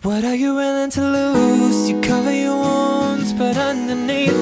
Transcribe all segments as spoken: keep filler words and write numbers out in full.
What are you willing to lose? You cover your wounds, but underneath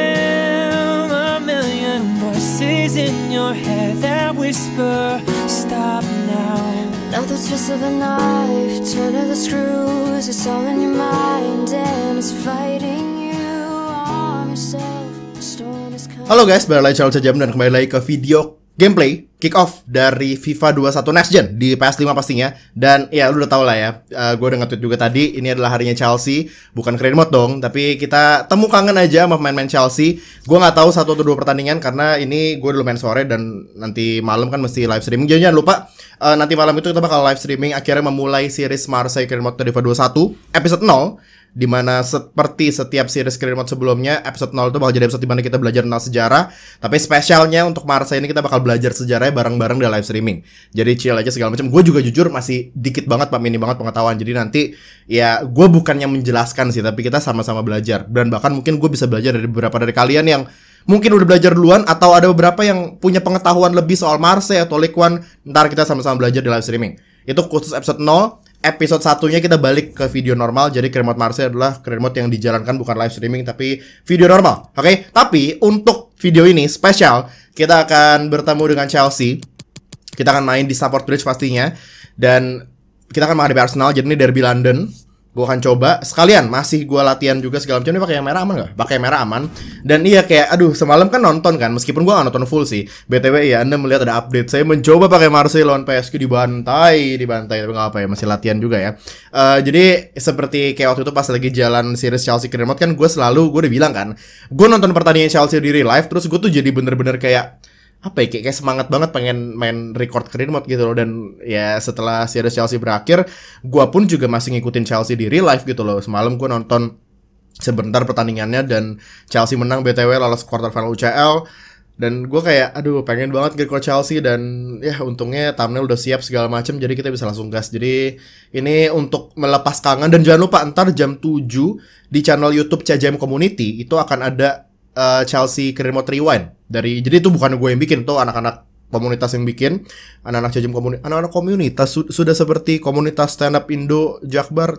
them a million voices in your head that whisper, stop now. Now the twist of a knife, turn of the screws, it's all in your mind and it's fighting you. Arm yourself, the storm is coming. Halo guys, balik lagi channel Cajam dan kembali lagi ke video gameplay kick off dari FIFA dua puluh satu Next Gen di P S lima pastinya. Dan ya lu udah tau lah ya, uh, gue udah nge-tweet juga tadi, ini adalah harinya Chelsea, bukan career mode dong, tapi kita temu kangen aja sama pemain-pemain Chelsea. Gue nggak tahu satu atau dua pertandingan karena ini gue dulu main sore dan nanti malam kan mesti live streaming. Jangan, jangan lupa uh, nanti malam itu kita bakal live streaming akhirnya memulai series Marseille career mode dari FIFA dua puluh satu episode nol. Dimana seperti setiap series career mode sebelumnya, episode nol itu bakal jadi episode dimana kita belajar tentang sejarah. Tapi spesialnya untuk Marseille ini kita bakal belajar sejarahnya bareng-bareng di live streaming. Jadi chill aja segala macam. Gue juga jujur masih dikit banget, pak, mini banget pengetahuan. Jadi nanti ya gue bukannya menjelaskan sih, tapi kita sama-sama belajar. Dan bahkan mungkin gue bisa belajar dari beberapa dari kalian yang mungkin udah belajar duluan, atau ada beberapa yang punya pengetahuan lebih soal Marseille atau Ligue satu. Ntar kita sama-sama belajar di live streaming. Itu khusus episode nol. Episode satunya kita balik ke video normal. Jadi career mode Marseille adalah career mode yang dijalankan bukan live streaming tapi video normal. Oke, okay? Tapi untuk video ini spesial, kita akan bertemu dengan Chelsea. Kita akan main di Stamford Bridge pastinya. Dan kita akan menghadapi Arsenal. Jadi ini derby London. Gue akan coba sekalian, masih gue latihan juga segala macam. Ini pakai yang merah aman gak? Pakai yang merah aman. Dan iya kayak, aduh semalam kan nonton kan, meskipun gue gak nonton full sih. B T W ya, Anda melihat ada update. Saya mencoba pakai Marseille lawan P S G, dibantai, dibantai. Tapi gak apa ya, masih latihan juga ya. uh, Jadi seperti kayak waktu itu pas lagi jalan series Chelsea career mode kan, gue selalu, gue udah bilang kan, gue nonton pertandingan Chelsea di real life, terus gue tuh jadi bener-bener kayak apa ya, kayak, kayak semangat banget pengen main record career mode gitu loh. Dan ya setelah series Chelsea berakhir, gue pun juga masih ngikutin Chelsea di real life gitu loh. Semalam gue nonton sebentar pertandingannya dan Chelsea menang B T W, lolos quarter final U C L. Dan gue kayak aduh pengen banget record Chelsea. Dan ya untungnya thumbnail udah siap segala macam, jadi kita bisa langsung gas. Jadi ini untuk melepas kangen. Dan jangan lupa ntar jam tujuh di channel YouTube Cajam Community itu akan ada Uh, Chelsea career mode rewind dari, jadi itu bukan gue yang bikin, tuh anak-anak komunitas yang bikin, anak-anak Cajam komunitas, anak-anak komunitas su sudah seperti komunitas stand up Indo Jakbar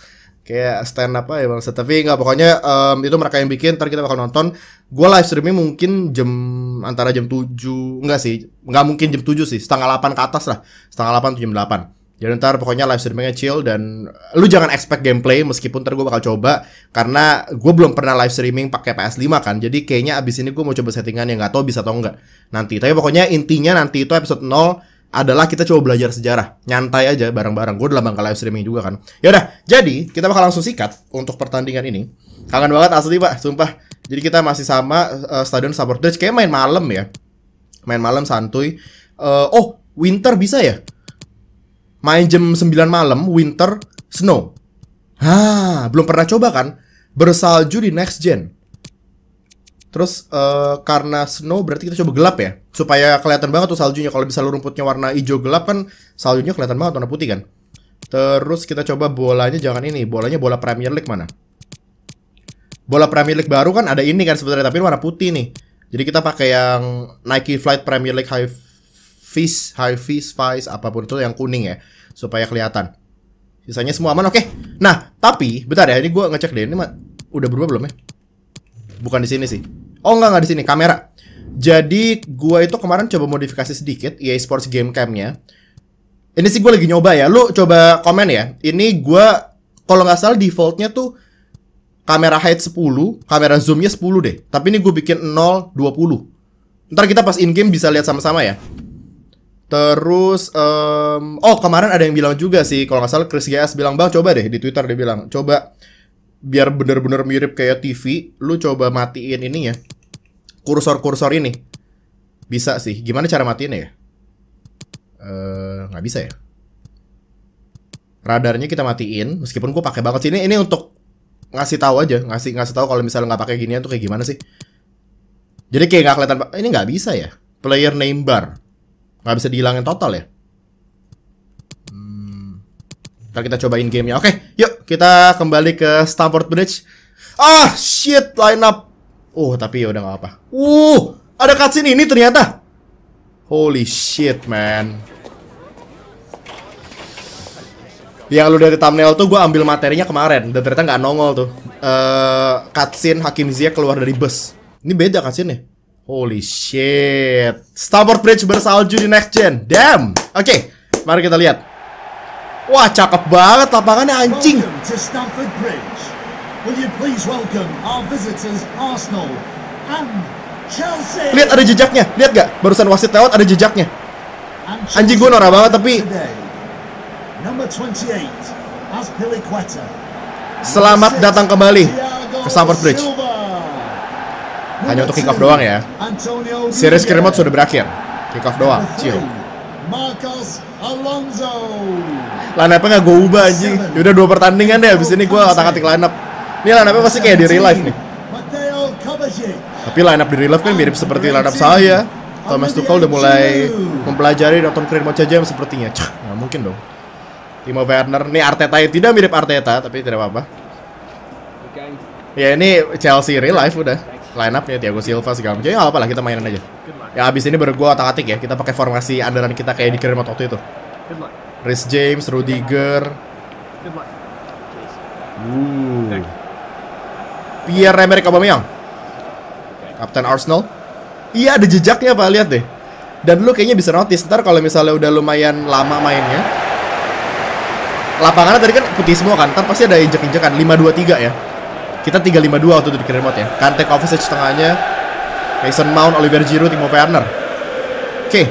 kayak stand up aja bang. Tapi nggak, pokoknya um, itu mereka yang bikin. Ntar kita bakal nonton. Gue live streaming mungkin jam antara jam tujuh, enggak sih, nggak mungkin jam tujuh sih, setengah delapan ke atas lah, setengah delapan atau jam delapan. Jadi ntar pokoknya live streamingnya chill. Dan lu jangan expect gameplay, meskipun ntar gue bakal coba, karena gue belum pernah live streaming pakai P S lima kan. Jadi kayaknya abis ini gue mau coba settingan yang nggak tahu bisa atau enggak nanti. Tapi pokoknya intinya nanti itu episode nol adalah kita coba belajar sejarah, nyantai aja bareng-bareng. Gue udah lama nggak live streaming juga kan. Yaudah, jadi kita bakal langsung sikat untuk pertandingan ini. Kangen banget asli pak, sumpah. Jadi kita masih sama uh, Stadion Stamford Bridge. Kayak main malam ya, main malam santuy. uh, Oh, winter bisa ya? Main jam sembilan malam, winter, snow. Hah, belum pernah coba kan? Bersalju di Next Gen. Terus uh, karena snow berarti kita coba gelap ya, supaya kelihatan banget tuh saljunya. Kalau bisa rumputnya warna hijau gelap kan, saljunya kelihatan banget warna putih kan. Terus kita coba bolanya, jangan ini, bolanya bola Premier League mana? Bola Premier League baru kan ada ini kan sebenarnya, tapi warna putih nih. Jadi kita pakai yang Nike Flight Premier League High Vis, High Vis, Vice, apapun itu yang kuning ya, supaya kelihatan. Sisanya semua aman, oke. Okay. Nah, tapi bentar ya, ini gue ngecek deh, ini mah udah berubah belum ya? Bukan di sini sih. Oh enggak, enggak di sini, kamera. Jadi gue itu kemarin coba modifikasi sedikit E A Sports Game Cam-nya. Ini sih gue lagi nyoba ya. Lu coba komen ya. Ini gue kalau nggak salah defaultnya tuh kamera height sepuluh, kamera zoomnya sepuluh deh. Tapi ini gue bikin nol dua puluh. Ntar kita pas in game bisa lihat sama-sama ya. Terus, um, oh kemarin ada yang bilang juga sih, kalau nggak salah Chris G S bilang, bang coba deh di Twitter, dia bilang coba biar bener-bener mirip kayak T V, lu coba matiin ini ya, kursor-kursor ini. Bisa sih, gimana cara matiinnya ya? Uh, nggak bisa ya. Radarnya kita matiin, meskipun gue pakai banget sih ini, ini untuk ngasih tahu aja, ngasih ngasih tahu kalau misalnya nggak pakai ginian tuh kayak gimana sih. Jadi kayak nggak kelihatan, ini nggak bisa ya. Player name bar nggak bisa dihilangin total ya. hmm. Ntar kita cobain gamenya. Oke, yuk kita kembali ke Stamford Bridge. Ah, shit, line up. Oh, tapi ya udah nggak apa. Uh, ada cutscene ini ternyata. Holy shit, man. Yang lu dari thumbnail tuh gue ambil materinya kemarin dan ternyata nggak nongol tuh. Uh, cutscene Hakim Ziyech keluar dari bus. Ini beda cutscene-nya. Holy shit. Stamford Bridge bersalju di next gen. Damn. Oke, okay, mari kita lihat. Wah, cakep banget lapangannya, anjing. To Stamford Bridge. Will you please welcome our visitors Arsenal and Chelsea. Lihat ada jejaknya. Lihat gak? Barusan wasit lewat ada jejaknya. Anjing, gue norak banget tapi Number twenty-eight, Azpilicueta. Selamat datang kembali ke Stamford Bridge. Hanya untuk kick off doang ya. Series Cream Mode sudah berakhir. Kick off doang, chill. Marcos Alonso. Line up-nya gak gue ubah anjing. Udah dua pertandingan deh, abis ini gue otak-atik line up. Ini line up-nya pasti kayak di real life nih. Tapi line up di real life kan mirip seperti line up saya. Thomas Tuchel udah mulai mempelajari nonton Cream Mode saja sepertinya. Cah, gak mungkin dong. Timo Werner, nih Arteta yang tidak mirip Arteta, tapi tidak apa-apa. Ya ini Chelsea real life udah. Line up-nya Thiago Silva segala macam. Ya nggak apa lah, kita mainin aja. Ya abis ini baru gue otak-atik ya. Kita pakai formasi andalan kita kayak di Cream Mode waktu itu. Reece James, Rudiger. Uh. Pierre-Emerick Aubameyang. Kapten Arsenal. Iya ada jejaknya Pak, lihat deh. Dan lu kayaknya bisa notice ntar kalau misalnya udah lumayan lama mainnya. Lapangannya tadi kan putih semua kan, ntar pasti ada injek-injekan lima dua tiga ya. Kita tiga lima dua waktu itu di Cream Mode ya. Kante, Kovacic tengahnya, Mason Mount, Oliver Giroud, Timo Werner. Oke. Okay.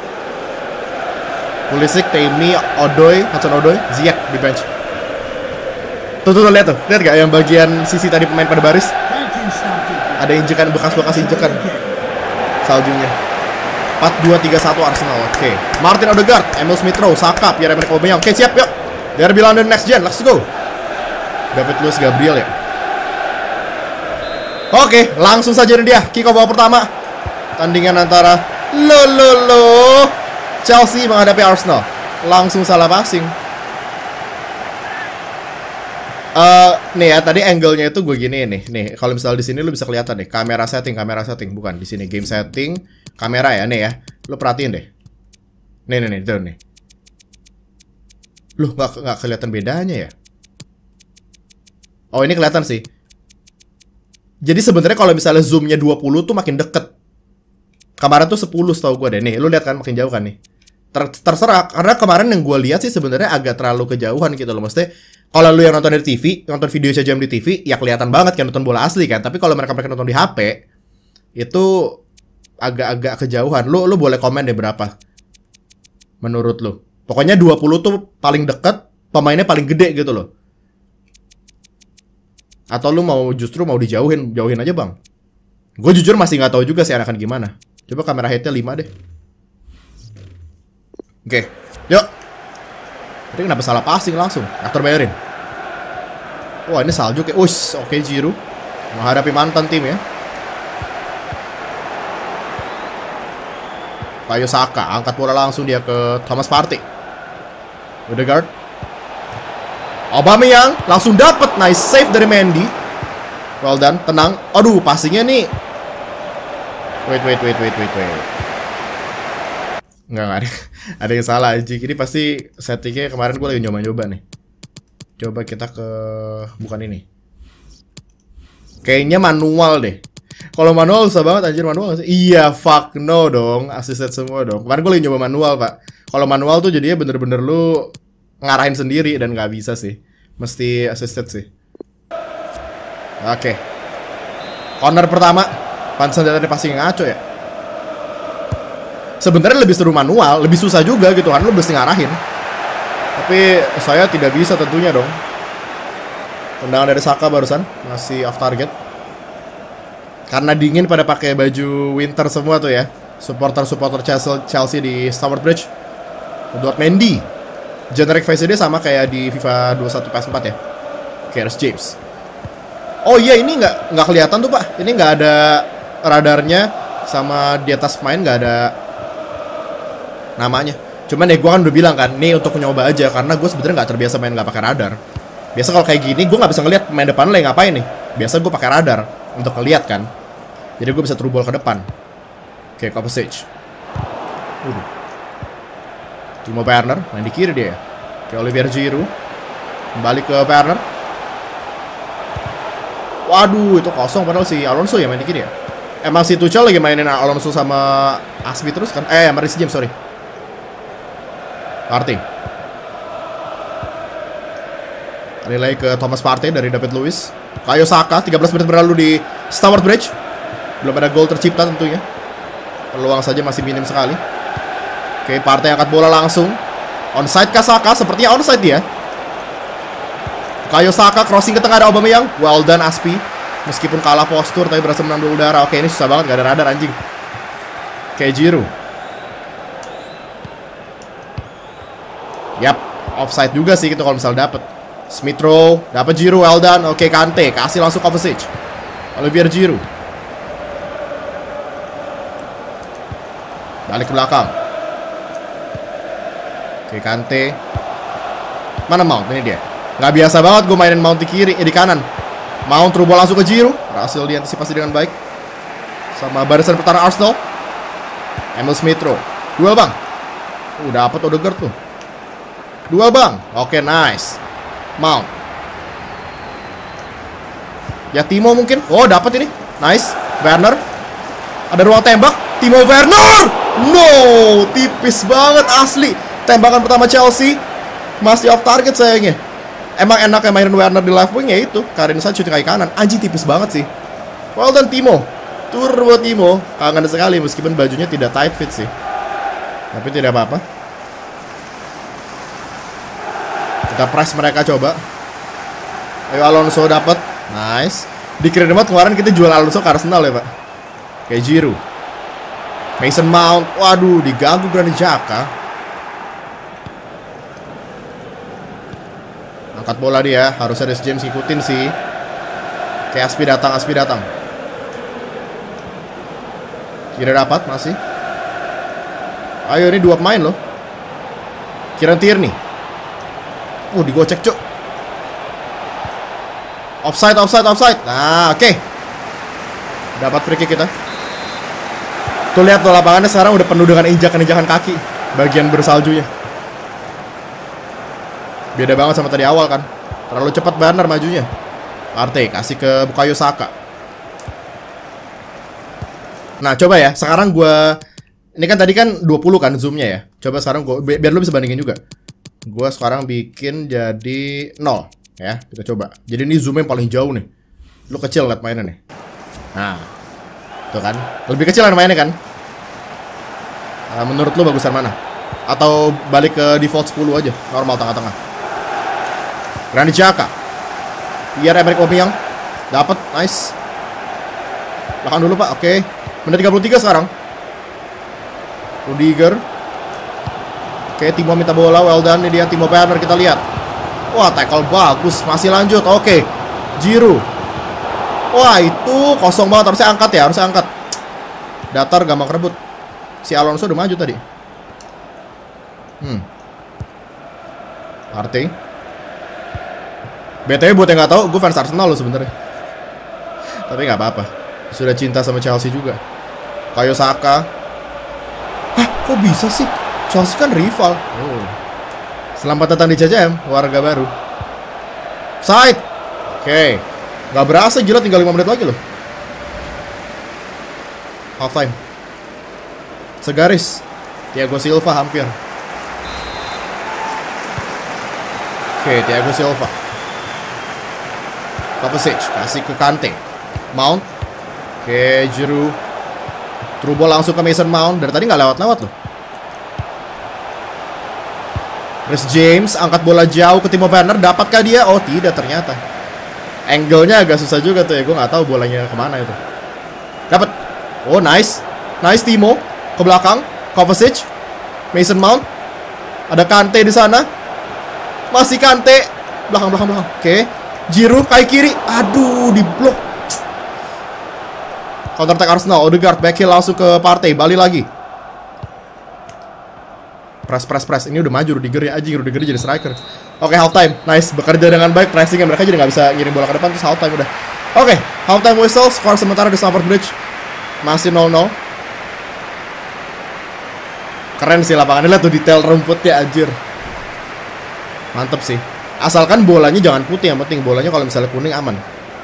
Pulisic, Tammy, Odoi, Hudson Odoi, Ziyech di bench. Tuh tuh, tuh lihat tuh, lihat gak yang bagian sisi tadi pemain pada baris? Ada injekan, bekas-bekas injekan saljunya. empat dua tiga satu Arsenal. Oke. Okay. Martin Odegaard, Emil Smith Rowe, Saka, Pierre-Emerick Aubameyang. Oke, okay, siap yuk. Derby London next gen, let's go. David Luiz Gabriel ya. Oke, okay, langsung saja ini dia kick off babak pertama. Tandingan antara lo lo lo Chelsea menghadapi Arsenal. Langsung salah passing. Uh, nih ya, tadi angle-nya itu gue gini nih. Nih, kalau misalnya di sini lu bisa kelihatan nih, kamera setting, kamera setting bukan di sini game setting, kamera ya nih ya. Lu perhatiin deh. Nih nih nih, tuh nih. Lu nggak nggak kelihatan bedanya ya? Oh, ini kelihatan sih. Jadi sebenarnya kalau misalnya zoomnya dua puluh tuh makin deket. Kemarin tuh sepuluh setahu gue deh. Nih, lu lihat kan makin jauh kan nih. Ter terserah, karena kemarin yang gue lihat sih sebenarnya agak terlalu kejauhan gitu loh. Maksudnya kalau lu yang nonton dari T V, nonton video sejam di T V, ya kelihatan banget kan nonton bola asli kan. Tapi kalau mereka mereka nonton di H P, itu agak-agak kejauhan. Lu lu boleh komen deh berapa menurut lu. Pokoknya dua puluh tuh paling deket, pemainnya paling gede gitu loh. Atau lu mau justru mau dijauhin, jauhin aja bang. Gue jujur masih nggak tahu juga sih akan gimana. Coba kamera headnya lima deh. Oke, yuk. Ini kenapa salah passing langsung? Aktor bayarin. Wah ini salju kayak, us, oke Giroud menghadapi mantan tim ya. Kayo Saka, angkat bola langsung dia ke Thomas Partey. Odegaard. Aubameyang langsung dapat, nice save dari Mendy. Well done, tenang. Aduh, passingnya nih. Wait, wait, wait, wait, wait, wait. Enggak, enggak ada. Ada yang salah anjing. Ini pasti settingnya kemarin gue lagi nyoba-nyoba nih. Coba kita ke bukan ini. Kayaknya manual deh. Kalau manual susah banget anjir, manual gak sih? Iya, fuck no dong. Assisted semua dong. Kemarin gue lagi nyoba manual, Pak. Kalau manual tuh jadinya bener-bener lu ngarahin sendiri dan nggak bisa sih. Mesti assisted sih. Oke. Okay. Corner pertama. Pantesan dari passing ngaco ya. Sebenarnya lebih seru manual, lebih susah juga gitu kan, lu mesti ngarahin. Tapi saya tidak bisa tentunya dong. Tendangan dari Saka barusan masih off target. Karena dingin pada pakai baju winter semua tuh ya. Supporter-supporter Chelsea di Stamford Bridge. Edward Mendy. Generic face dia sama kayak di FIFA dua puluh satu P S empat ya. Reece James. Oh iya, ini nggak nggak kelihatan tuh Pak. Ini nggak ada radarnya sama di atas main nggak ada namanya. Cuman ya gue kan udah bilang kan, nih untuk nyoba aja karena gue sebenarnya nggak terbiasa main nggak pakai radar. Biasa kalau kayak gini gue nggak bisa ngeliat pemain depan lagi ngapain nih. Biasa gue pakai radar untuk ngeliat kan. Jadi gue bisa through ball ke depan. Oke, Kovacic. Uh. Timo Werner main di kiri dia. Oke, Oliver Giroud. Balik ke Werner. Waduh, itu kosong padahal si Alonso ya main di kiri ya. Emang si Tuchel lagi mainin Alonso sama Aspi terus kan? Eh, sama Reece James, sorry. Partey. Kali lagi ke Thomas Partey dari David Luiz. Bukayo Saka, tiga belas menit berlalu di Stamford Bridge. Belum ada gol tercipta tentunya. Peluang saja masih minim sekali. Oke, Partey angkat bola langsung. Onside kah Saka? Sepertinya onside dia. Bukayo Saka crossing ke tengah, ada Aubameyang. Well done Aspi. Meskipun kalah postur tapi berhasil menang udara. Oke, ini susah banget, gak ada radar anjing. Oke, Giroud. Yap, offside juga sih gitu kalau misal dapet. Smith Rowe, dapat Giroud, well done. Oke, Kante, kasih langsung Kovacic. Olivier Giroud. Balik ke belakang. Oke, Kante. Mana Mount? Ini dia. Gak biasa banget gue mainin Mount di kiri, eh di kanan. Mount through ball langsung ke Giroud. Berhasil diantisipasi dengan baik sama barisan pertahanan Arsenal. Emil Smith Rowe. Duel bang. Uh, dapat Odegaard tuh. Duel bang. Oke, nice. Mount. Ya Timo mungkin. Oh, dapat ini. Nice. Werner. Ada ruang tembak. Timo Werner. No, tipis banget asli. Tembakan pertama Chelsea masih off target sayangnya. Emang enaknya mainin Werner di left wing ya itu. Karin San shooting kaki kanan. Anjing tipis banget sih. Well done Timo. Turbo Timo. Kangen sekali meskipun bajunya tidak tight fit sih. Tapi tidak apa-apa. Kita press mereka coba. Ayo Alonso dapat. Nice. Di kredit kemarin kita jual Alonso ke Arsenal ya, Pak. Kayak Giroud. Mason Mount. Waduh, diganggu Granit Xhaka. Angkat bola dia, harusnya Reece James ngikutin sih. Kayak Aspi datang, Aspi datang. Kira dapat masih. Ayo ini dua pemain loh. Kieran Tierney. Uh, digocek cuk. Offside, offside, offside. Nah, oke. Okay. Dapat free kick kita. Tuh lihat tuh lapangannya sekarang udah penuh dengan injakan-injakan kaki bagian bersaljunya. Beda banget sama tadi awal kan. Terlalu cepat Werner majunya. Partey kasih ke Bukayo Saka. Nah coba ya, sekarang gue. Ini kan tadi kan dua puluh kan zoomnya ya. Coba sekarang gue, biar lu bisa bandingin juga. Gue sekarang bikin jadi nol ya, kita coba. Jadi ini zoomnya yang paling jauh nih. Lu kecil liat mainnya nih. Nah tuh kan, lebih kecil kan mainnya kan. Nah, menurut lu bagusan mana? Atau balik ke default sepuluh aja, normal tengah-tengah. Granit Xhaka. Biar Emerick Aubameyang dapat, nice. Belakang dulu Pak, oke. Menit tiga puluh tiga sekarang. Rudiger. Oke, Timo minta bola, well done. Ini dia Timo Werner, kita lihat. Wah, tackle bagus, masih lanjut. Oke, Giroud. Wah, itu kosong banget, harusnya angkat ya, harusnya angkat. Datar gampang rebut. Si Alonso udah maju tadi. Hmm. Partey. B T W buat yang nggak tahu, gue fans Arsenal loh sebenarnya. Tapi nggak apa-apa. Sudah cinta sama Chelsea juga. Bukayo Saka. Hah, kok bisa sih? Chelsea kan rival. Oh. Selamat datang di C C M, warga baru. Side. Oke. Okay. Nggak berasa, gila tinggal lima menit lagi loh. Half time. Segaris. Thiago Silva hampir. Oke, okay, Thiago Silva. Kovacic kasih ke Kante. Mount. Oke, okay, Giroud. Through ball langsung ke Mason Mount. Dari tadi nggak lewat-lewat loh. Reece James angkat bola jauh ke Timo Werner. Dapatkah dia? Oh tidak ternyata. Angle-nya agak susah juga tuh ya. Gue nggak tahu bolanya kemana itu. Dapat. Oh nice. Nice Timo. Ke belakang. Kovacic. Mason Mount. Ada Kante di sana. Masih Kante. Belakang, belakang, belakang. Oke. Okay. Giroud kaki kiri. Aduh, di blok. Counter attack Arsenal. Odegaard back heel langsung ke Partey. Balik lagi. Press, press, press. Ini udah maju Rudiger ya. Anjing, Rudiger jadi striker. Oke, okay, half time. Nice. Bekerja dengan baik. Pressingnya mereka jadi nggak bisa ngirim bola ke depan. Terus half time udah. Oke, okay, half time whistle. Skor sementara di Stamford Bridge masih nol nol. Keren sih lapangannya. Lihat tuh detail rumputnya, anjir. Mantep sih. Asalkan bolanya jangan putih, yang penting bolanya kalau misalnya kuning aman.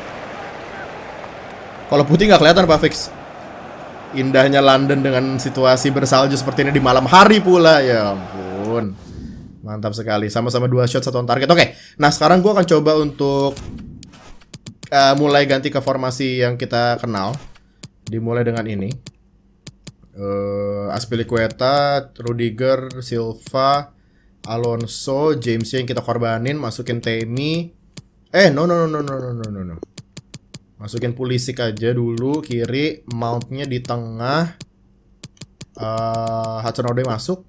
Kalau putih nggak kelihatan Pak Fix. Indahnya London dengan situasi bersalju seperti ini di malam hari pula. Ya ampun. Mantap sekali. Sama-sama dua shot, satu on target. Oke. Nah sekarang gue akan coba untuk uh, mulai ganti ke formasi yang kita kenal. Dimulai dengan ini. Uh, Azpilicueta, Rudiger, Silva, Alonso, James yang kita korbanin, masukin Temi. Eh, no no no no no no no no. Masukin Pulisic aja dulu kiri, Mount-nya di tengah. Uh, Hudson-Odoi masuk.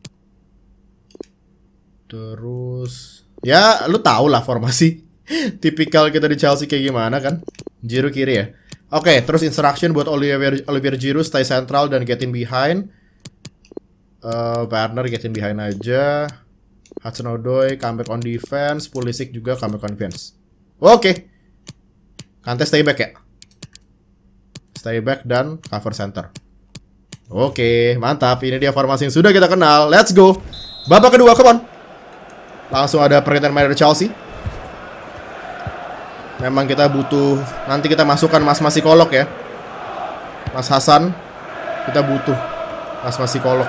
Terus ya, lu tau lah formasi tipikal kita di Chelsea kayak gimana kan? Giroud kiri ya. Oke, okay, terus instruction buat Olivier Olivier Giroud stay central dan get in behind. Uh, Werner get in behind aja. Hudson-Odoi comeback on defense, Pulisic juga comeback on defense. Oke. Okay. Kante stay back ya. Stay back dan cover center. Oke, okay, mantap. Ini dia formasi yang sudah kita kenal. Let's go. Babak kedua, come on. Langsung ada pergantian main dari Chelsea. Memang kita butuh. Nanti kita masukkan mas-mas psikolog ya. Mas Hasan. Kita butuh mas-mas psikolog.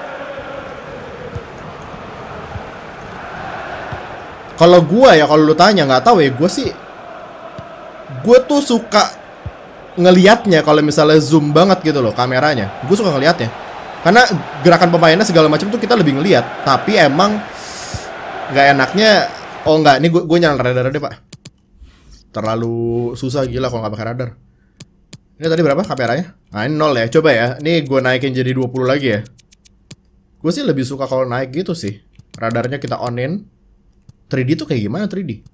Kalau gua ya, kalau lu tanya, nggak tahu ya, gua sih gua tuh suka ngelihatnya kalau misalnya zoom banget gitu loh kameranya. Gua suka ngelihatnya. Karena gerakan pemainnya segala macam tuh kita lebih ngelihat, tapi emang nggak enaknya. Oh nggak, ini gua gua nyalain radar deh, Pak. Terlalu susah gila kalau nggak pakai radar. Ini tadi berapa kameranya? Nah, ini nol ya. Coba ya. Ini gua naikin jadi dua puluh lagi ya. Gua sih lebih suka kalau naik gitu sih. Radarnya kita onin. tiga D tuh kayak gimana tiga D?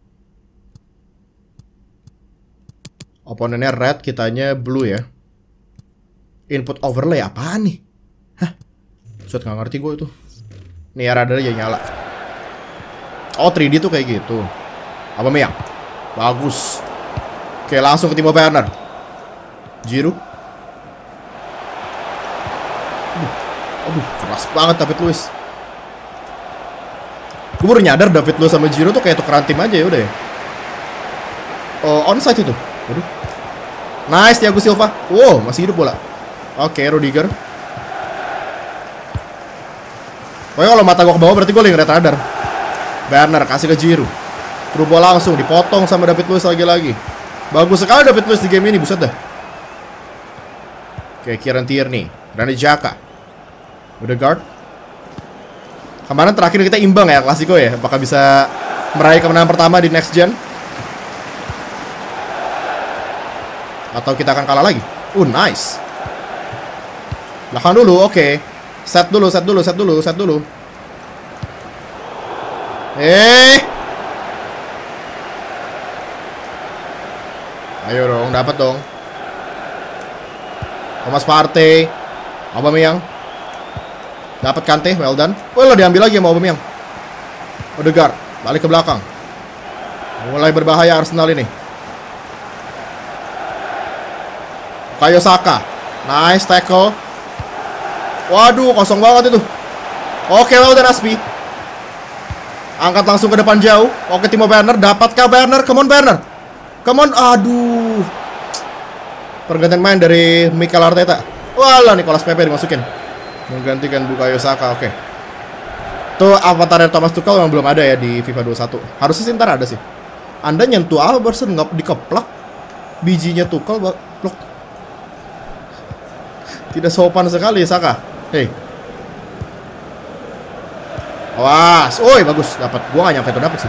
Oponennya red, kitanya blue ya. Input overlay apaan nih? Hah? Suat gak ngerti gue itu. Nih ya radarnya jadi nyala. Oh tiga D tuh kayak gitu. Apa Meyang? Bagus. Oke langsung ke Timo Werner. Giroud. Aduh, aduh keras banget David Luiz. Gue baru nyadar David Luiz sama Giroud tuh kayak tukeran tim aja ya udah ya. Oh, onside itu. Waduh. Nice Thiago Silva. Wow, masih hidup bola. Oke, okay, Rudiger. Pokoknya kalau mata gue ke bawah berarti gue lagi ngeliat radar. Werner kasih ke Giroud. Terus bola langsung dipotong sama David Luiz lagi-lagi. Bagus sekali David Luiz di game ini, buset dah. Oke, okay, Kieran Tierney, Granit Xhaka. Odegaard. Kemarin terakhir kita imbang ya Klasiko ya. Apakah bisa meraih kemenangan pertama di next gen? Atau kita akan kalah lagi? Uh, nice. Belakang dulu, oke okay. Set dulu, set dulu, set dulu, set dulu. Eh ayo dong, dapat dong. Thomas Partey, Aubameyang. Dapat Kante, well done. Well, diambil lagi sama Aubameyang. Odegaard, balik ke belakang. Mulai berbahaya Arsenal ini. Bukayo Saka. Nice tackle. Waduh, kosong banget itu. Oke, well done Aspi. Angkat langsung ke depan jauh. Oke, Timo Werner. Dapatkah Werner? Come on, Werner. Come on. Aduh. Pergantian main dari Mikel Arteta. Walah, Nicolas Pepe dimasukin. Menggantikan Bukayo Saka, oke. Okay. Tuh avatarnya Thomas Tuchel yang belum ada ya di FIFA dua puluh satu. Harusnya sih ntar ada sih. Anda nyentuh Albertson nggak dikeplak. Bijinya Tuchel blok. Tidak sopan sekali Saka. Hei. Awas, oi bagus dapat. Gua nggak nyampe tuh dapat sih.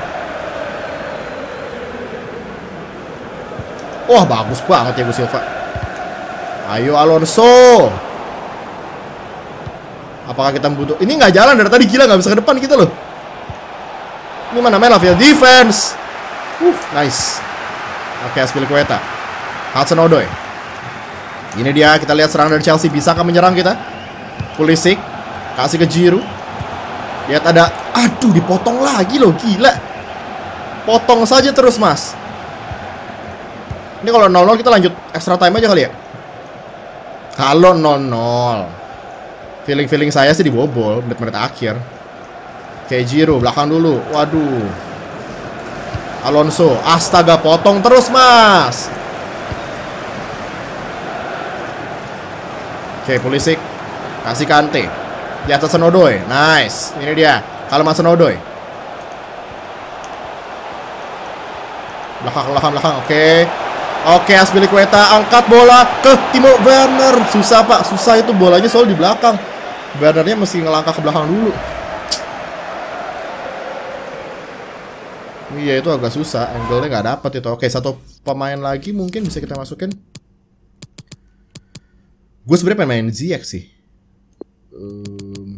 Wah bagus banget ya Gus Silva. Ayo Alonso. Apakah kita butuh? Ini nggak jalan dari tadi, gila nggak bisa ke depan kita loh. Ini mana main field defense. Uh, nice. Oke, Azpilicueta. Hudson-Odoi. Ini dia, kita lihat serangan dari Chelsea. Bisakah menyerang kita? Pulisic kasih ke Giroud. Lihat ada, aduh dipotong lagi loh, gila. Potong saja terus mas. Ini kalau nol nol kita lanjut extra time aja kali ya. Kalau nol nol Feeling-feeling saya sih dibobol menit-menit akhir. Kayak Giroud, belakang dulu. Waduh. Alonso, astaga, potong terus mas. Oke, Pulisic kasih Kante di atas Hudson-Odoi. Nice, ini dia kalau Hudson-Odoi. Belakang, belakang, belakang. Oke, oke, Azpilicueta angkat bola ke Timo Werner. Susah pak, susah itu bolanya soal di belakang. Wernernya mesti ngelangkah ke belakang dulu. Iya itu agak susah, angle-nya nggak dapet itu. Oke, satu pemain lagi mungkin bisa kita masukin. Gue sebenarnya pengen main Ziyech sih. Um,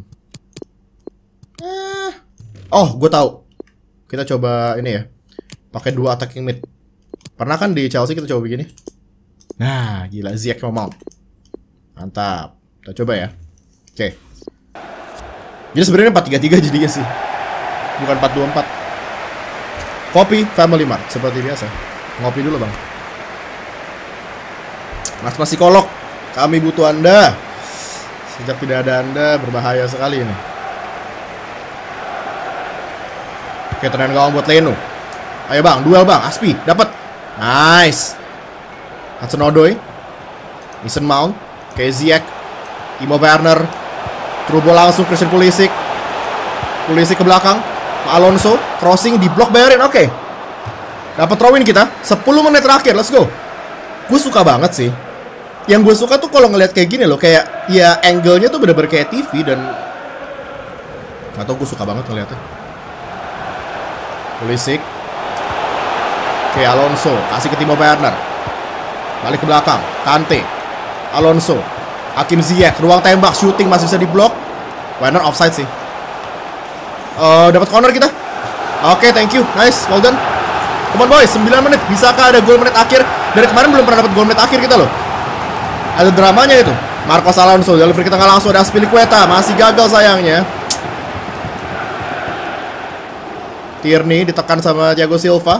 eh. Oh, gue tahu. Kita coba ini ya. Pakai dua attacking mid. Pernah kan di Chelsea kita coba begini. Nah, gila Ziyech sama Mount. Mantap. Kita coba ya. Oke. Jadi sebenarnya empat tiga tiga jadinya sih. Bukan empat dua empat. Kopi Family Mart seperti biasa. Ngopi dulu bang. Mas Mas psikolog, kami butuh Anda. Sejak tidak ada Anda berbahaya sekali ini. Oke, tendangan gawang buat Leno. Ayo bang, duel bang. Aspi dapat. Nice. Hudson-Odoi, Mason Mount, Ziyech, Timo Werner, Trubo langsung Christian Pulisic. Pulisic ke belakang. Alonso crossing di blok bayarin. Oke, okay. Dapat throw-in kita sepuluh menit terakhir. Let's go. Gue suka banget sih. Yang gue suka tuh kalau ngeliat kayak gini loh, kayak ya angle-nya tuh bener-bener kayak T V. Dan gak tau, gue suka banget ngeliatnya. Pulisic. Oke, okay, Alonso kasih ke Timo Werner. Balik ke belakang, Kante, Alonso, Hakim Ziyech, ruang tembak, shooting masih bisa diblok. Werner offside sih. Uh, dapat corner kita. Oke, okay, thank you. Nice, well done. Come on boys, sembilan menit. Bisakah ada gol menit akhir? Dari kemarin belum pernah dapat gol menit akhir kita loh. Ada dramanya itu. Marcos Alonso, delivery kita nggak langsung, ada Azpilicueta, masih gagal sayangnya. Tierney ditekan sama Thiago Silva.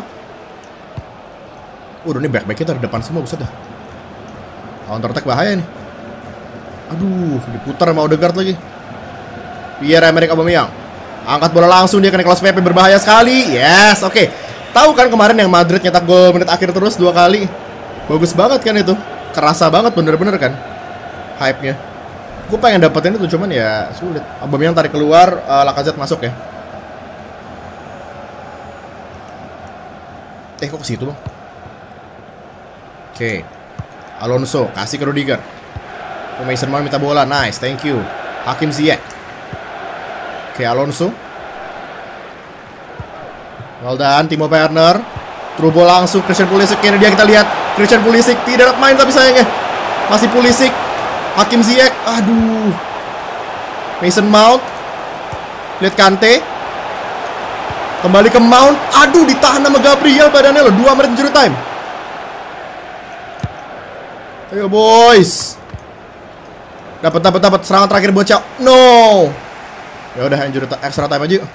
Udah nih back-back kita di depan semua, buset dah. Counter attack bahaya nih. Aduh, diputar sama Odegaard lagi. Pierre-Emerick Aubameyang. Angkat bola langsung, dia ke Nicolas Pepe, berbahaya sekali. Yes, oke. Okay. Tahu kan kemarin yang Madrid nyetak gol menit akhir terus dua kali. Bagus banget kan itu. Kerasa banget bener-bener kan hype-nya. Gue pengen dapetin itu cuman ya sulit. Aubameyang tarik keluar, uh, Lacazette masuk ya. Eh kok ke situ, Bang? Oke. Okay. Alonso kasih ke Rudiger. Mason Mount minta bola. Nice, thank you. Hakim Ziyech. Oke, okay, Alonso. Well done, Timo Werner. Trubo langsung Christian Pulisic. Ini dia kita lihat. Christian Pulisic tidak dapat main tapi sayangnya. Masih Pulisic. Hakim Ziyech. Aduh. Mason Mount. Lihat Kante. Kembali ke Mount. Aduh, ditahan sama Gabriel badannya loh. dua menit injury time. Ayo boys. Dapat dapat dapat serangan terakhir buat Thiago. No. Ya udah, injury extra time aja yuk.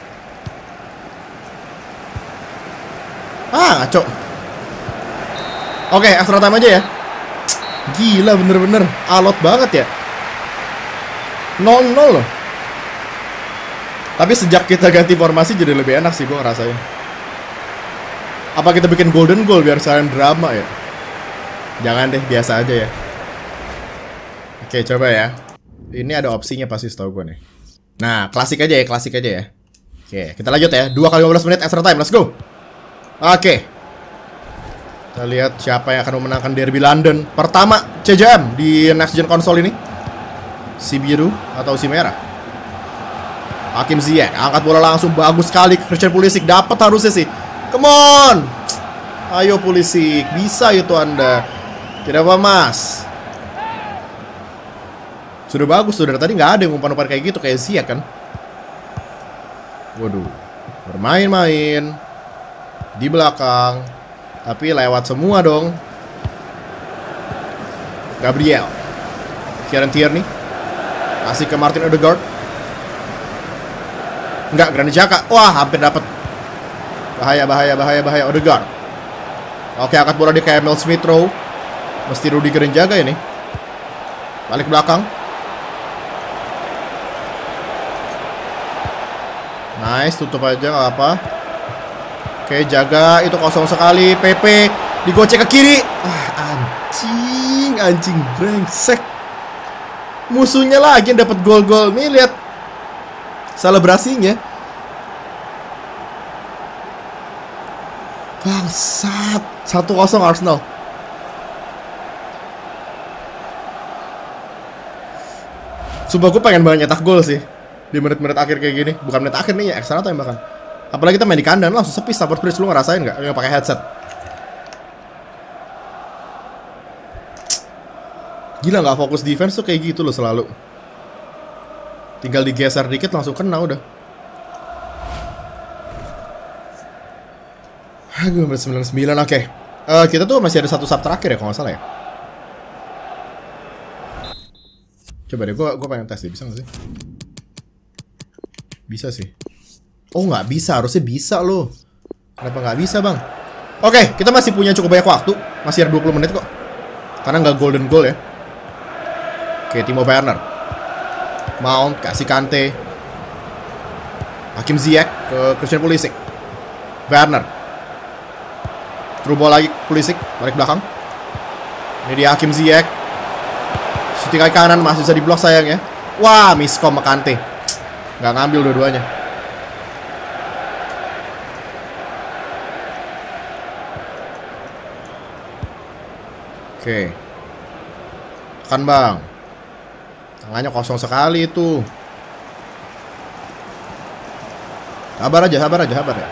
Ah, ngaco. Oke, okay, extra time aja ya. Gila bener-bener alot banget ya. nol nol loh. Tapi sejak kita ganti formasi jadi lebih enak sih gue ngerasanya. Apa kita bikin golden goal biar sekalian drama ya? Jangan deh, biasa aja ya. Oke, coba ya. Ini ada opsinya pasti setahu gue nih. Nah, klasik aja ya, klasik aja ya. Oke, kita lanjut ya. dua kali lima belas menit extra time, let's go. Oke. Kita lihat siapa yang akan memenangkan derby London pertama C J M di next gen konsol ini. Si biru atau si merah? Hakim Ziyech angkat bola langsung, bagus sekali. Christian Pulisic dapat harusnya sih. Come on. Ayo Pulisic, bisa itu Anda. Tidak apa Mas. Sudah bagus, sudah tadi nggak ada yang umpan-umpan kayak gitu kayak Ziyech kan. Waduh, bermain-main di belakang, tapi lewat semua dong. Gabriel, Kieran Tierney, kasih ke Martin Odegaard. Enggak, Granit Xhaka. Wah, hampir dapat. Bahaya, bahaya, bahaya, bahaya. Odegaard. Oke, angkat bola di Emil Smith Rowe. Mesti Rudiger yang jaga ini. Balik belakang. Nice, tutup aja, nggak apa. Oke, Oke, jaga, itu kosong sekali. P P digocek ke kiri. Ah, anjing, anjing brengsek. Musuhnya lagi yang dapat gol-gol. Nih lihat selebrasinya. Bangsat. satu kosong Arsenal. Sumpah gue pengen banget nyetak gol sih di menit-menit akhir kayak gini. Bukan menit akhir nih ya, extra time bahkan. Apalagi kita main di kandang langsung sepi. Stamford Bridge, lu ngerasain nggak yang pakai headset? Gila, nggak fokus defense tuh kayak gitu loh selalu. Tinggal digeser dikit langsung kena udah. Gue menit sembilan puluh sembilan, oke. Okay. Uh, kita tuh masih ada satu sub terakhir ya kalau nggak salah ya. Coba deh, gue gue pengen tes deh, bisa nggak sih? Bisa sih. Oh nggak bisa, harusnya bisa loh. Kenapa nggak bisa bang? Oke, okay, kita masih punya cukup banyak waktu. Masih ada dua puluh menit kok. Karena nggak golden goal ya. Oke, okay, Timo Werner. Mount, kasih Kante. Hakim Ziyech ke Christian Pulisic. Werner. Through ball lagi Pulisic, balik belakang. Ini dia Hakim Ziyech. Shooting kaki kanan, masih bisa diblok sayang ya. Wah, miskom sama Kante. Nggak ngambil dua-duanya. Oke. Tekan bang. Tangannya kosong sekali itu. Sabar aja, sabar aja, sabar ya.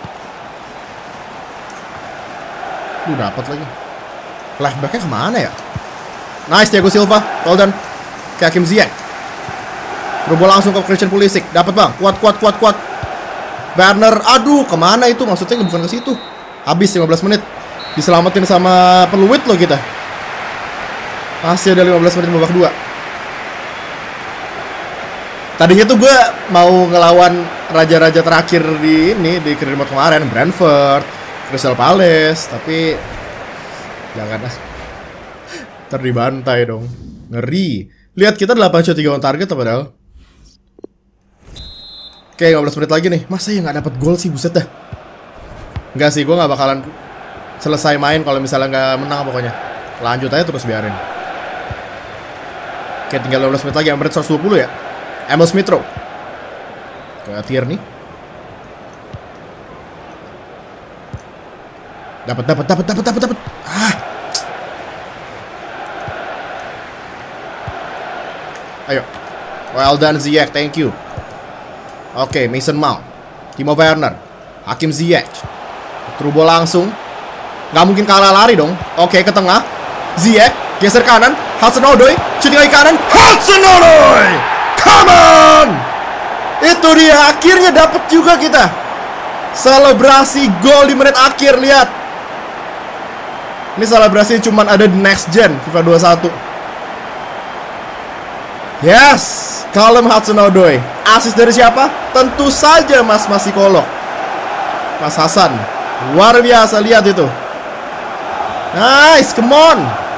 Duh, dapat lagi. Left back-nya kemana ya? Nice, Thiago Silva. Well done. Ke Hakim Ziyech. Terus langsung ke Christian Pulisic. Dapat bang. Kuat, kuat, kuat, kuat. Werner. Aduh, kemana itu? Maksudnya bukan ke situ. Habis lima belas menit. Diselamatin sama peluit loh kita. Masih ada lima belas menit babak dua. Tadinya tuh gue mau ngelawan raja-raja terakhir di ini, di career mode kemarin, Brentford, Crystal Palace, tapi jangan lah. Ntar dibantai dong. Ngeri. Lihat kita delapan shot tiga on target padahal. Oke, lima belas menit lagi nih. Masa ya nggak dapat gol sih, buset dah. Enggak sih, gue nggak bakalan selesai main kalau misalnya nggak menang pokoknya. Lanjut aja terus biarin. Oke, tinggal lima belas menit lagi. Hampir seratus dua puluh ya. Emil Smith Rowe ke Tierney. Dapat, dapat, dapat, dapat, dapat, dapat. Ah. Ayo. Well done Ziyech, thank you. Oke, okay, Mason Mount, Timo Werner, Hakim Ziyech. Trubo langsung. Nggak mungkin kalah lari dong. Oke, okay, ke tengah. Ziyech, geser kanan. Hudson-Odoi, shooting lagi kanan. Hudson-Odoi! Come on! Itu dia, akhirnya dapat juga kita. Selebrasi gol di menit akhir, lihat. Ini selebrasi cuman ada di next gen FIFA dua puluh satu. Yes, Callum Hudson-Odoi. Assist dari siapa? Tentu saja Mas Masikolok. Mas Hasan. Luar biasa, lihat itu. Nice, come on.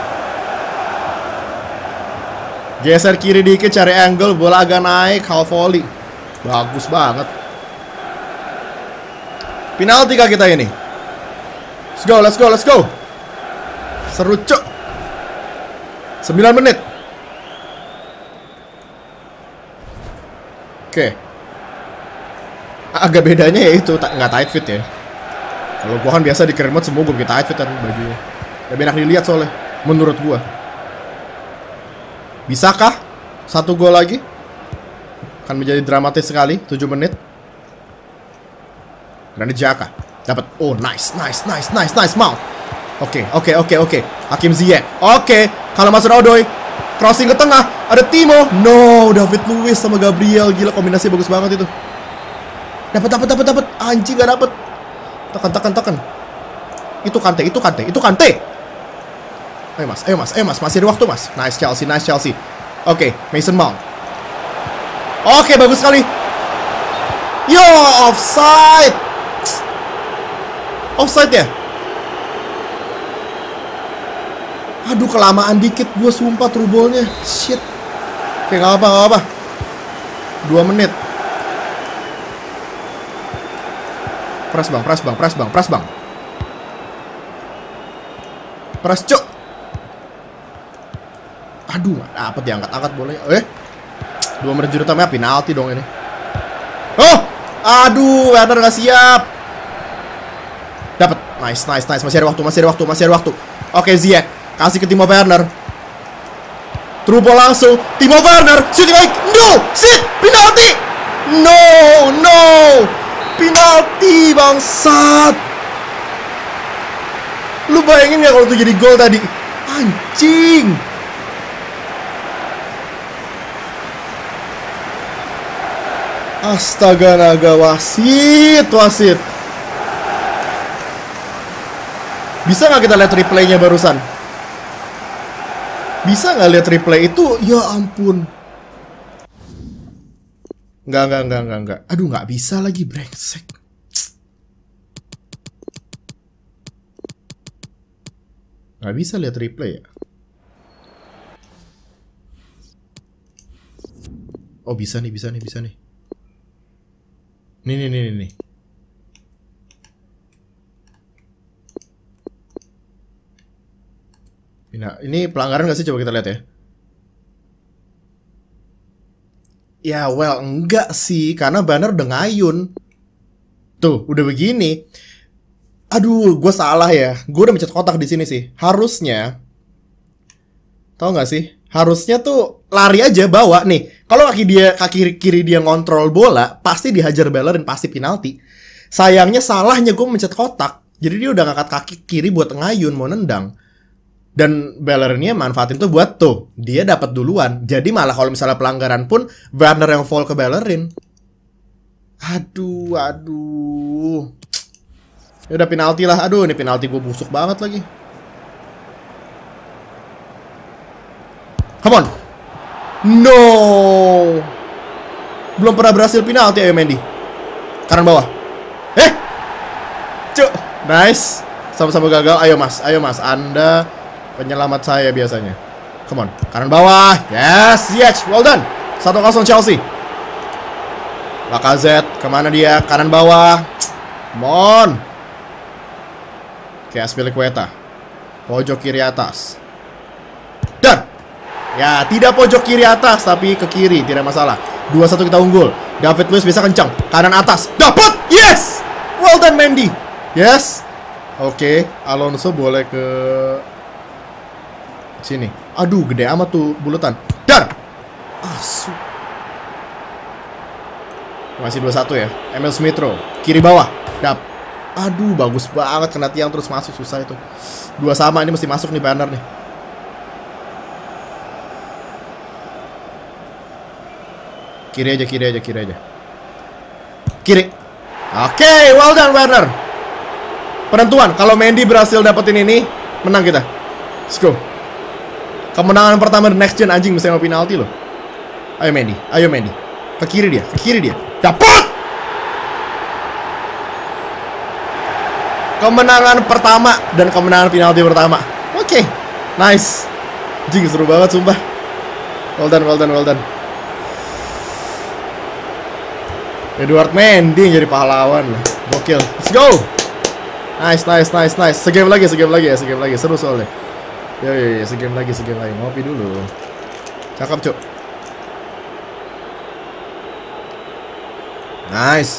Geser kiri dikit, cari angle, bola agak naik, half volley. Bagus banget. Penalti kah kita ini? Let's go, let's go, let's go. Seru cok. sembilan menit. Oke. Agak bedanya ya itu, nggak tight fit ya. Kalau gua kan biasa di career mode semua gue bikin tight fit kan bajunya. Lebih enak dilihat soalnya, menurut gua. Bisakah satu gol lagi? Akan menjadi dramatis sekali. tujuh menit. Granit Xhaka dapat. Oh, nice, nice, nice, nice, nice. Mount. Oke, oke, oke, oke. Hakim Ziyech. Oke, kalau Hudson-Odoi crossing ke tengah. Ada Timo. No, David Luiz sama Gabriel. Gila, kombinasi bagus banget itu. Dapat, dapat, dapat, dapat. Anjing gak dapat. Tekan, tekan, tekan. Itu Kante, itu Kante, itu Kante. Ayo mas, ayo mas, ayo mas, masih ada waktu mas. Nice Chelsea, nice Chelsea. Oke, okay, Mason Mount. Oke, okay, bagus sekali. Yo, offside. Offside ya. Aduh, kelamaan dikit gue sumpah trubolnya. Shit. Oke, okay, gak apa-apa, gak apa-apa. Dua menit. Press bang, press bang, press bang, press bang. Press cok. Aduh, gak dapet diangkat-angkat bolanya. Eh, dua menit juru tamanya penalti dong ini. Oh, aduh, Werner gak siap. Dapat, nice, nice, nice. Masih ada waktu, masih ada waktu, masih ada waktu. Oke, Ziyech kasih ke Timo Werner. Trubo langsung, Timo Werner, shooting baik, no, shit, penalti. No, no, penalti bangsat. Lu bayangin gak kalau itu jadi gol tadi? Anjing. Astaga naga, wasit, wasit. Bisa nggak kita lihat replaynya barusan? Bisa nggak lihat replay itu? Ya ampun. Nggak, nggak, nggak, nggak, nggak. Aduh, nggak bisa lagi, brengsek. Nggak bisa lihat replay ya? Oh, bisa nih, bisa nih, bisa nih. Nih, nih, nih, nih, nih. Nah, ini pelanggaran gak sih? Coba kita lihat ya. Ya, well, enggak sih. Karena Werner udah ngayun. Tuh, udah begini. Aduh, gue salah ya. Gue udah mencet kotak di sini sih. Harusnya, tau gak sih? Harusnya tuh lari aja bawa nih. Kalau kaki dia kaki kiri dia ngontrol bola, pasti dihajar Bellerin, pasti penalti. Sayangnya salahnya gue mencet kotak. Jadi dia udah ngangkat kaki kiri buat ngayun mau nendang. Dan Bellerinnya manfaatin tuh buat tuh dia dapat duluan. Jadi malah kalau misalnya pelanggaran pun Werner yang foul ke Bellerin. Aduh, aduh. Ya udah penalti lah. Aduh, ini penalti gue busuk banget lagi. Come on. No. Belum pernah berhasil penalti ayo Mendy. Kanan bawah. Eh. Cuk. Nice. Sama-sama gagal. Ayo Mas, ayo Mas. Anda penyelamat saya biasanya. Come on. Kanan bawah. Yes, yes. Well done. satu kosong Chelsea. Lacazette. Kemana dia? Kanan bawah. Come on. Oke, Azpilicueta. Pojok kiri atas. Dan. Ya, tidak pojok kiri atas, tapi ke kiri. Tidak masalah. dua satu kita unggul. David Luiz bisa kencang. Kanan atas. Dapat. Yes. Well done, Mendy. Yes. Oke. Alonso boleh ke sini. Aduh, gede amat tuh bulutan. Dar. Asu. Masih dua satu ya. Emil Smith-Rowe. Kiri bawah. Dap. Aduh, bagus banget. Kena tiang terus masuk. Susah itu. Dua sama. Ini mesti masuk nih Werner nih. Kiri aja, kiri aja, kiri aja. Kiri. Oke, okay, well done Werner. Penentuan. Kalau Mendy berhasil dapetin ini, menang kita. Let's go. Kemenangan pertama di next gen anjing bisa mau penalti loh. Ayo Mendy, ayo Mendy. Ke kiri dia, ke kiri dia. Dapat! Kemenangan pertama dan kemenangan penalti pertama. Oke, okay. Nice. Anjing seru banget sumpah. Well done, well done, well done. Edward Mendy yang jadi pahlawan. Gokil. Let's go. Nice, nice, nice, nice. Segame lagi, segame lagi ya, segame lagi. Seru soalnya. Yo, yo, yo, segame lagi, segame lagi. Ngopi dulu. Cakep, cuk. Nice.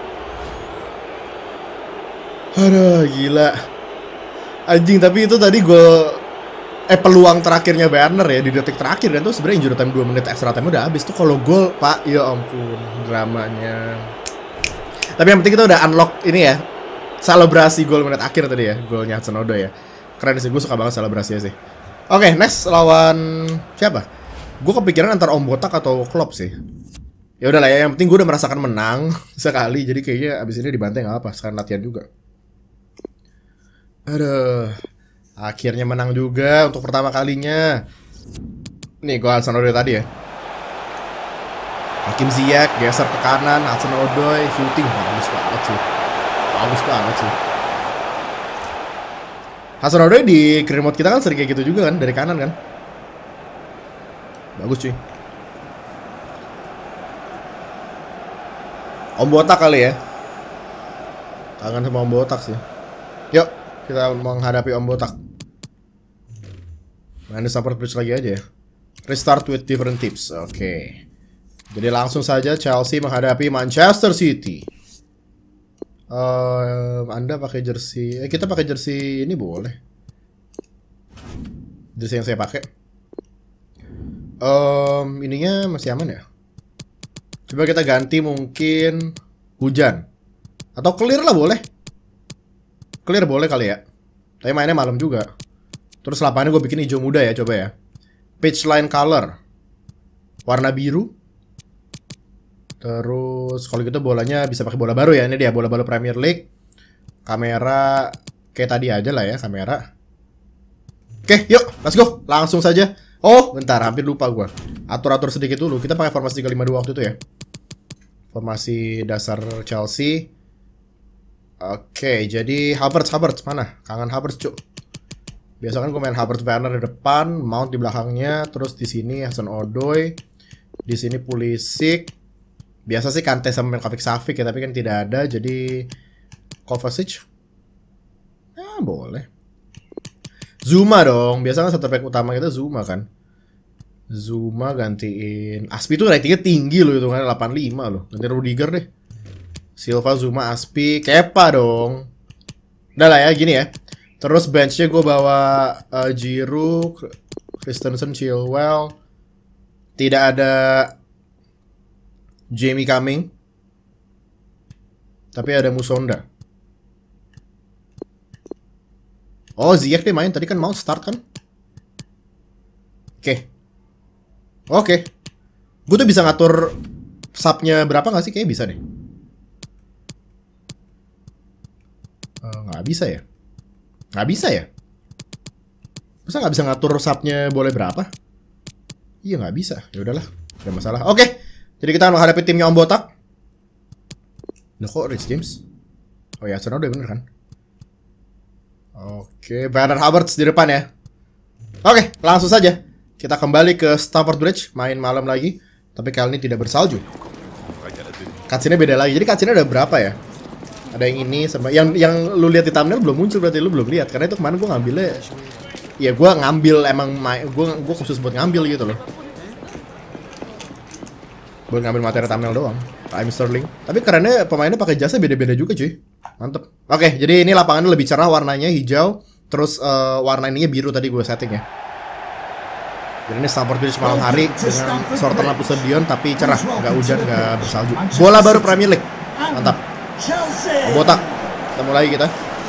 Aduh, gila. Anjing, tapi itu tadi gol eh peluang terakhirnya Werner ya di detik terakhir dan tuh sebenarnya injury time dua menit extra time udah habis tuh. Kalau gol, Pak, ya ampun, dramanya. Tapi yang penting kita udah unlock ini ya. Selebrasi gol menit akhir tadi ya, golnya Hudson-Odoi ya. Keren sih, gue suka banget selebrasinya sih. Oke, okay, next lawan siapa? Gue kepikiran antar Om Botak atau Klopp sih. Ya udahlah ya, yang penting gue udah merasakan menang sekali, jadi kayaknya abis ini dibantai nggak apa, sekarang latihan juga. Aduh, akhirnya menang juga untuk pertama kalinya. Nih, gol Hudson-Odoi tadi ya. Hakim Ziyech geser ke kanan, Hudson-Odoi shooting, bagus banget sih. Bagus banget sih. Hudson-Odoi di remote kita kan sering kayak gitu juga kan, dari kanan kan. Bagus cuy. Om Botak kali ya. Kangen sama Om Botak sih. Yuk, kita menghadapi Om Botak. Main Stamford Bridge lagi aja ya. Restart with different tips. Oke. Okay. Jadi langsung saja Chelsea menghadapi Manchester City. Uh, Anda pakai jersey, eh kita pakai jersey ini boleh. Jersey yang saya pakai. Um, ininya masih aman ya. Coba kita ganti mungkin hujan. Atau clear lah boleh. Clear boleh kali ya. Tapi mainnya malam juga. Terus lapangannya gue bikin hijau muda ya, coba ya. Pitch line color warna biru. Terus kalau gitu bolanya bisa pakai bola baru ya. Ini dia bola-bola Premier League. Kamera kayak tadi aja lah ya, kamera. Oke, yuk, let's go. Langsung saja. Oh, bentar, hampir lupa gue. Atur-atur sedikit dulu. Kita pakai formasi tiga lima dua waktu itu ya. Formasi dasar Chelsea. Oke, jadi Havertz, Havertz mana? Kangen Havertz, cuk. Biasa kan gue main Havertz, Werner di depan, Mount di belakangnya, terus di sini Hudson Odoi, di sini Pulisic. Biasa sih Kante sama Milinkovic Savic ya, tapi kan tidak ada, jadi Kovacic. Ya, boleh. Zuma dong, biasa kan satu back utama kita Zuma kan. Zuma gantiin Aspi tuh ratingnya tinggi loh, itu kan delapan puluh lima loh. Ganti Rudiger deh. Silva, Zuma, Aspi, Kepa dong. Udah lah ya, gini ya. Terus benchnya gue bawa uh, Giroud, Christensen, Chilwell. Tidak ada Jamie Cumming, tapi ada Musonda. Oh, Ziyech deh main. Tadi kan mau start kan. Oke okay. Oke okay. Gue tuh bisa ngatur subnya berapa gak sih? Kayaknya bisa deh. uh, Gak bisa ya. Gak bisa ya. Masa gak bisa ngatur subnya boleh berapa? Iya gak bisa. Ya udahlah, gak masalah. Oke okay. Jadi kita akan menghadapi timnya Om Botak. Nah kok Rich James? Oh ya, Arsenal udah bener kan? Oke, Werner Havertz di depan ya. Oke, langsung saja kita kembali ke Stamford Bridge. Main malam lagi, tapi kali ini tidak bersalju. Cutscene-nya beda lagi. Jadi cutscene-nya ada berapa ya? Ada yang ini sama yang yang lu lihat di thumbnail belum muncul, berarti lu belum lihat. Karena itu kemarin gue ngambilnya, ya gue ngambil emang gue gue khusus buat ngambil gitu loh. Buat ngambil materi thumbnail doang. Raheem Sterling. Tapi kerennya pemainnya pakai jasa beda-beda juga cuy. Mantep. Oke, jadi ini lapangannya lebih cerah warnanya hijau. Terus uh, warna ininya biru tadi gue setting ya. Jadi ini Stamford Bridge malam hari dengan sorotan lampu stadion tapi cerah, nggak hujan, nggak bersalju. Bola baru Premier League. Mantap. Om Botak. Ketemu lagi kita.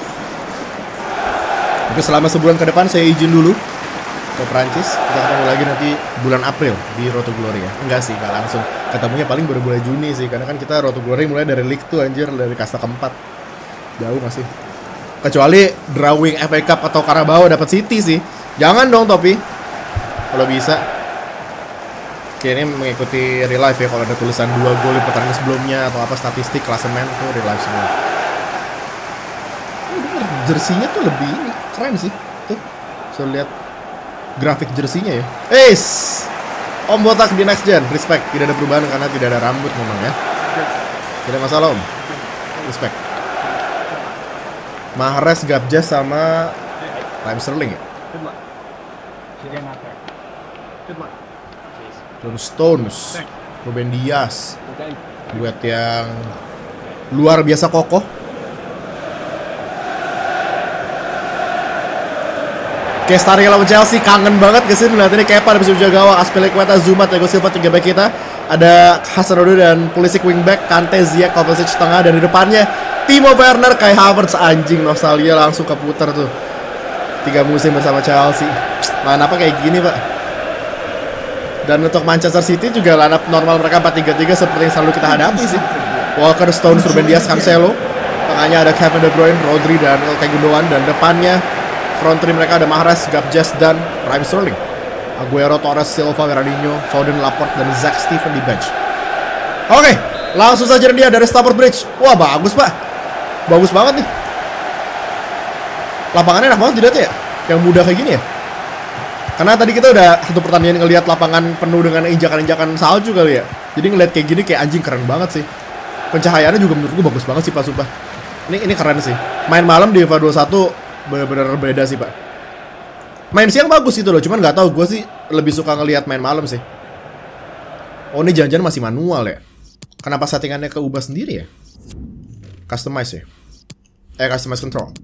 Tapi selama sebulan ke depan saya izin dulu ke Prancis. Kita ketemu lagi nanti bulan April di Road to Glory ya. Enggak sih, nggak langsung. Ketemunya paling baru bulan Juni sih. Karena kan kita Road to Glory mulai dari League two anjir, dari kasta keempat. Jauh masih. Kecuali drawing F A Cup atau Carabao dapat City sih. Jangan dong Topi. Kalau bisa. Oke, ini mengikuti real life ya. Kalau ada tulisan dua gol di pertandingan sebelumnya atau apa statistik klasemen tuh real life semua. Oh, bener, jersinya tuh lebih ini keren sih. Tuh, bisa lihat grafik jersinya ya. Eis, Om Botak di next gen, respect. Tidak ada perubahan karena tidak ada rambut memang ya. Tidak masalah Om, respect. Mahrez, Gabjas sama Raheem Sterling ya. John Stones, Ruben Dias, duet yang luar biasa kokoh. Oke, Starry lawan Chelsea, kangen banget kesini melihat ini Kepa ada bisa jaga gawang, Azpilicueta, Zuma, Thiago Silva, tiga back kita. Ada Hudson Odoi dan Pulisic wingback, Kante, Ziyech, Kovacic tengah, dan di depannya Timo Werner, Kai Havertz, anjing nostalgia langsung keputar tuh. Tiga musim bersama Chelsea. Main apa kayak gini, Pak? Dan untuk Manchester City juga lineup normal mereka empat tiga tiga seperti yang selalu kita hadapi sih. Walker, Stones, Ruben Dias, Cancelo. Tengahnya ada Kevin De Bruyne, Rodri, dan Ilkay Gundogan. Dan depannya front three mereka ada Mahrez, Gabjas, dan Raheem Sterling. Aguero, Torres, Silva, Fernandinho, Foden, Laporte, dan Zach Steven di bench. Oke, langsung saja dia dari Stamford Bridge. Wah, bagus Pak. Bagus banget nih. Lapangannya enak banget dilihat ya. Yang mudah kayak gini ya. Karena tadi kita udah satu pertandingan ngelihat lapangan penuh dengan injakan-injakan salju kali ya. Jadi ngelihat kayak gini kayak anjing keren banget sih. Pencahayaannya juga menurut gue bagus banget sih Pak, sumpah. Ini ini keren sih. Main malam di FIFA dua puluh satu bener-bener beda sih, Pak. Main siang bagus gitu loh, cuman nggak tahu gue sih lebih suka ngelihat main malam sih. Oh, ini jangan-jangan masih manual ya? Kenapa settingannya keubah sendiri ya? Customize ya? Eh, customize control.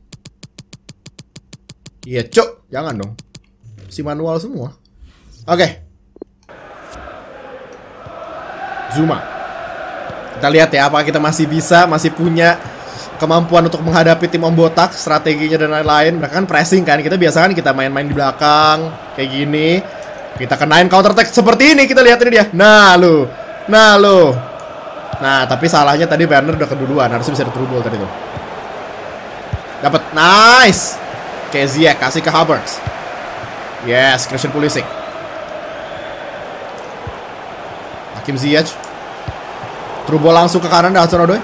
Iya, cok. Jangan dong. Si manual semua. Oke. Okay. Zuma. Kita lihat ya, apa kita masih bisa, masih punya kemampuan untuk menghadapi tim Om Botak, strateginya dan lain-lain. Mereka kan pressing kan, kita biasa kan kita main-main di belakang kayak gini. Kita kenain counter attack seperti ini, kita lihat ini dia. Nah lu, nah lu. Nah tapi salahnya tadi Werner udah keduluan, harusnya bisa ditrubol tadi tuh. Dapat, nice. Oke, Ziyech kasih ke Havertz. Yes, Christian Pulisic. Hakim Ziyech. Trubol langsung ke kanan, Hudson-Odoi.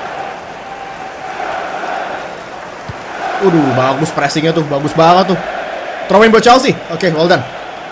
Waduh, bagus pressingnya tuh, bagus banget tuh. Throw in buat Chelsea. Oke, okay, well done.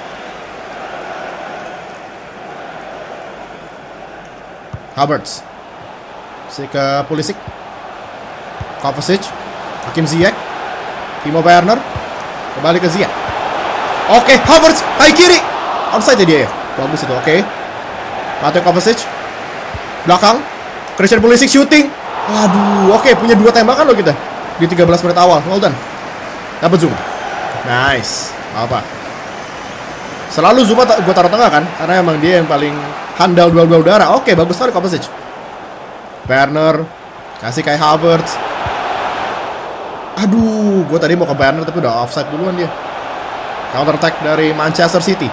Havertz. Si ke Pulisic. Kovacic. Hakim Ziyech. Timo Werner. Kembali ke Ziyech. Oke, okay, Havertz kaki kiri. Onside dia ya. Bagus itu, oke. Okay. Mateo Kovacic. Belakang. Christian Pulisic shooting. Waduh, oke, okay, punya dua tembakan loh kita di tiga belas menit awal. Well done. Dapat Zuma. Nice. Apa? Selalu Zuma ta gue taruh tengah kan, karena emang dia yang paling handal duel-duel udara. Oke, bagus sekali Kovacic. Werner kasih kayak Havertz. Aduh, gue tadi mau ke Werner tapi udah offside duluan dia. Counter attack dari Manchester City.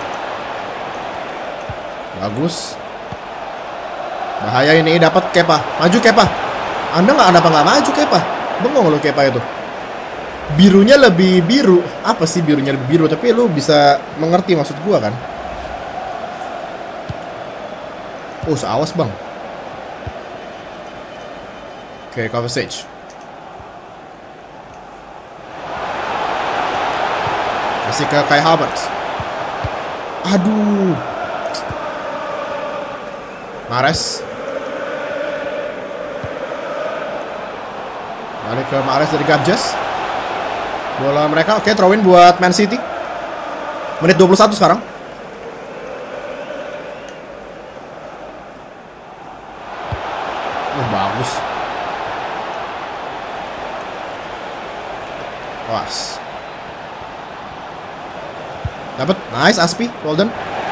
Bagus. Bahaya ini, dapat Kepa. Maju Kepa. Anda nggak kenapa nggak maju Kepa? Bengong lo Kepa itu. Birunya lebih biru. Apa sih birunya lebih biru? Tapi lu bisa mengerti maksud gua kan? Oh, awas bang. Oke, Kovacic. Kasih ke Kai Havertz. Aduh. Mahrez. Balik ke Mahrez dari Gabjes. Bola mereka, oke, okay, throw in buat Man City. Menit dua puluh satu sekarang. Oh, bagus. Was. Dapat, nice Aspi, well done.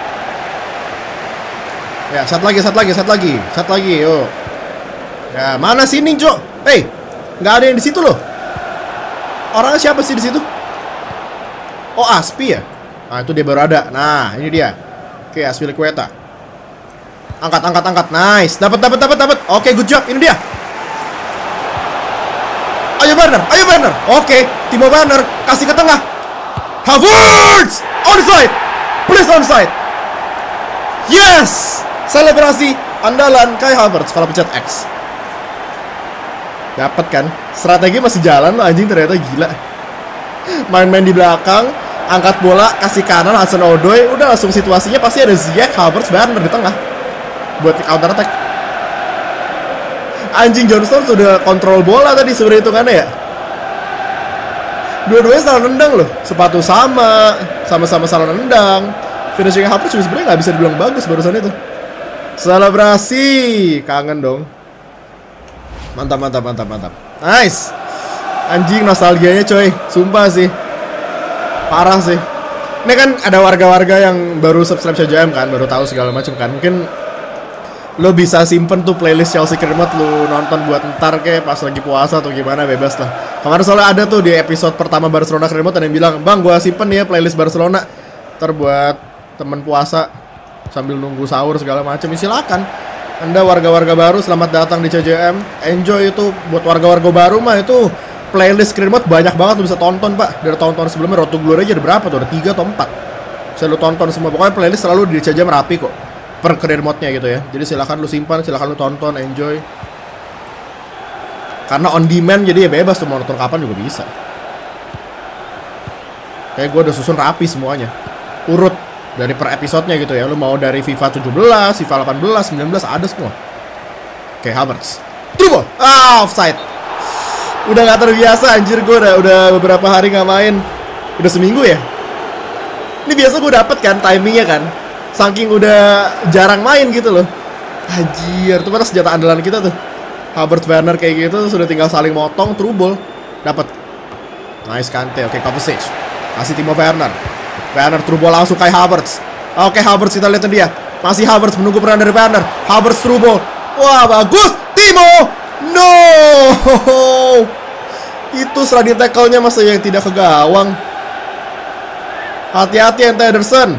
Ya, satu lagi, satu lagi, satu lagi, satu lagi, yuk. Ya, mana sini, Cok? Hey, nggak ada yang di situ loh. Orangnya siapa sih di situ? Oh, Aspi ya? Nah, itu dia baru ada. Nah, ini dia. Oke, Aspi Liqueta. Angkat, angkat, angkat. Nice. Dapat, dapat, dapat, dapat. Oke, good job. Ini dia. Ayo Werner, ayo Werner. Oke, Timo Werner kasih ke tengah. Havertz! Onside. Please onside. Yes! Selebrasi andalan Kai Havertz kalau pencet X. Dapat kan? Strategi masih jalan loh anjing, ternyata gila. Main-main di belakang, angkat bola, kasih kanan Hudson-Odoi, udah langsung situasinya pasti ada Ziyech, Havertz, Werner di tengah buat counter attack. Anjing, Johnson sudah kontrol bola tadi sebenarnya hitungannya ya. Dua-duanya salah nendang loh, sepatu sama, sama-sama salah nendang. Finishing Havertz juga sebenarnya nggak bisa dibilang bagus barusan itu. Selebrasi, kangen dong. Mantap, mantap, mantap, mantap. Nice. Anjing, nostalgianya coy. Sumpah sih. Parah sih. Ini kan ada warga-warga yang baru subscribe C J M kan, baru tahu segala macam kan. Mungkin lo bisa simpen tuh playlist Chelsea Remote, lo nonton buat ntar kayak pas lagi puasa atau gimana, bebas lah. Kemarin soalnya ada tuh di episode pertama Barcelona Remote ada yang bilang, "Bang, gua simpen nih ya playlist Barcelona. Ntar buat temen puasa sambil nunggu sahur segala macam." Silakan. Anda warga-warga baru, selamat datang di C J M. Enjoy itu. Buat warga-warga baru mah itu playlist Screen Mode banyak banget lu bisa tonton, Pak. Dari tahun-tahun sebelumnya Road to Glory aja ada berapa tuh? Ada tiga atau empat. Bisa lu tonton semua. Pokoknya playlist selalu di C J M rapi kok. Per career mode-nya gitu ya. Jadi silakan lu simpan, silakan lu tonton, enjoy. Karena on demand jadi ya bebas tuh mau nonton kapan juga bisa. Kayak gue udah susun rapi semuanya. Urut dari per episodenya gitu ya. Lu mau dari FIFA tujuh belas, FIFA delapan belas, sembilan belas ada semua. Oke, Havertz. Dribble. Ah, offside. Udah gak terbiasa anjir, gue udah, udah beberapa hari gak main. Udah seminggu ya. Ini biasa gue dapet kan timingnya kan, saking udah jarang main gitu loh. Anjir, tuh mana senjata andalan kita tuh, Havertz, Werner kayak gitu. Sudah tinggal saling motong, true ball. Dapet. Nice Kante, oke Kovacic. Kasih Timo Werner. Werner true ball langsung kayak Havertz. Oke Havertz, kita lihatin dia. Masih Havertz menunggu peran dari Werner. Havertz true ball. Wah bagus, Timo. No. Itu setelah di tackle-nya masa yang tidak ke gawang. Hati-hati Ante Ederson.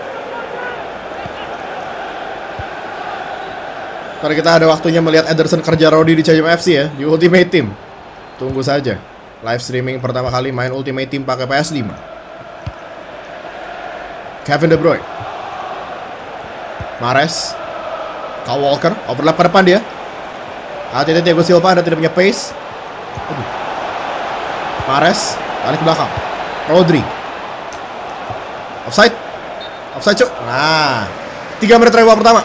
Karena kita ada waktunya melihat Ederson kerja Rodi di C M F C ya, di Ultimate Team. Tunggu saja. Live streaming pertama kali main Ultimate Team pakai P S lima. Kevin De Bruyne. Mahrez. Kyle Walker, overlap ke depan dia. Hati-hati Thiago Silva, Anda tidak punya pace. Aduh. Mahrez, balik ke belakang. Rodri. Offside. Offside cuk. Nah, tiga menit terakhir pertama.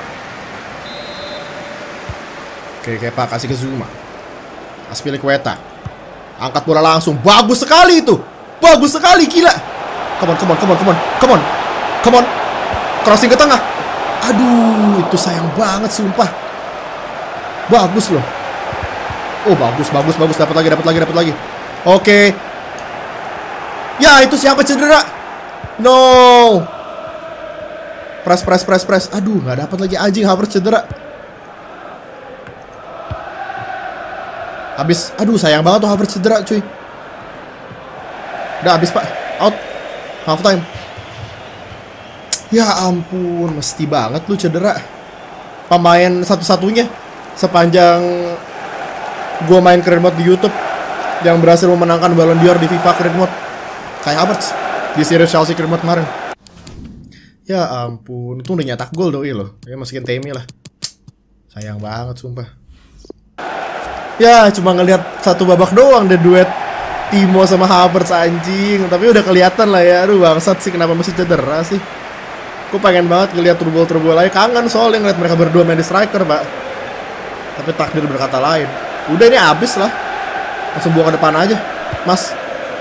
Oke, Kepa kasih ke Zuma. Azpilicueta. Angkat bola langsung. Bagus sekali itu. Bagus sekali, gila. Come on, come on, come on, come on. Come on. Come on. Crossing ke tengah. Aduh, itu sayang banget sumpah. Bagus loh. Oh, bagus, bagus, bagus. Dapat lagi, dapat lagi, dapat lagi. Oke. Ya, itu siapa cedera? No. Press, press, press, press. Aduh, nggak dapat lagi anjing. Havertz cedera. Habis. Aduh, sayang banget tuh Havertz cedera, cuy. Udah habis, Pak. Out. Half time. Ya ampun, mesti banget lu cedera. Pemain satu-satunya sepanjang gua main career mode di YouTube yang berhasil memenangkan Ballon d'Or di FIFA career mode. Kayak Havertz di series Chelsea career mode kemarin. Ya ampun, itu udah nyetak gol doi loh. Ya masukin Temi lah. Sayang banget sumpah. Ya cuma ngelihat satu babak doang deh duet Timo sama Havertz anjing. Tapi udah kelihatan lah ya. Aduh bangsat sih, kenapa masih cedera sih. Gue pengen banget ngeliat turbol-turbol aja. Kangen soalnya ngeliat mereka berdua main di striker, Pak. Tapi takdir berkata lain. Udah ini habis lah. Langsung buang ke depan aja, Mas.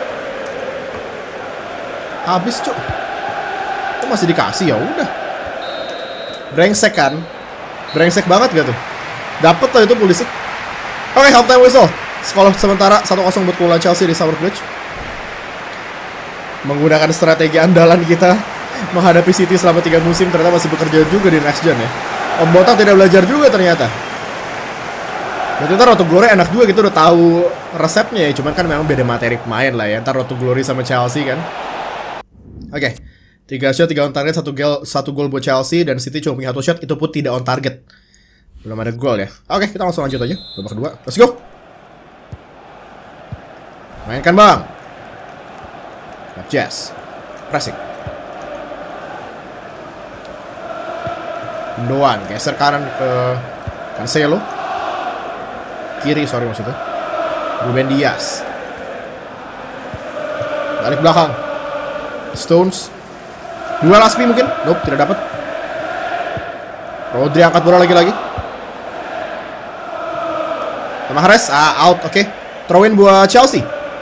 Habis, cuk. Kok masih dikasih? Ya udah. Brengsek kan? Brengsek banget gak tuh? Dapet tuh itu Pulisic. Oke, half time whistle. Skor sementara satu kosong buat keunggulan Chelsea di Stamford Bridge. Menggunakan strategi andalan kita menghadapi City selama tiga musim ternyata masih bekerja juga di next gen ya. Om Botak tidak belajar juga ternyata. Berarti ntar Road to Glory enak juga gitu, udah tahu resepnya ya. Cuman kan memang beda materi pemain lah ya. Ntar Road to Glory sama Chelsea kan. Oke, okay. tiga shot, tiga on target, satu gol, satu gol buat Chelsea dan City cuma punya satu shot, itu pun tidak on target. Belum ada gol ya. Oke, okay, kita langsung lanjut aja. Babak kedua. Let's go. Mainkan bang. Jazz. Pressing. Doan geser kanan ke Cancelo. Kiri, sorry maksudnya. Ruben Dias. Balik belakang. Stones. Dua Laspi mungkin. Nope, tidak dapat. Rodri angkat bola lagi-lagi. Mahrez, ah, out, oke okay. Throw in buat Chelsea.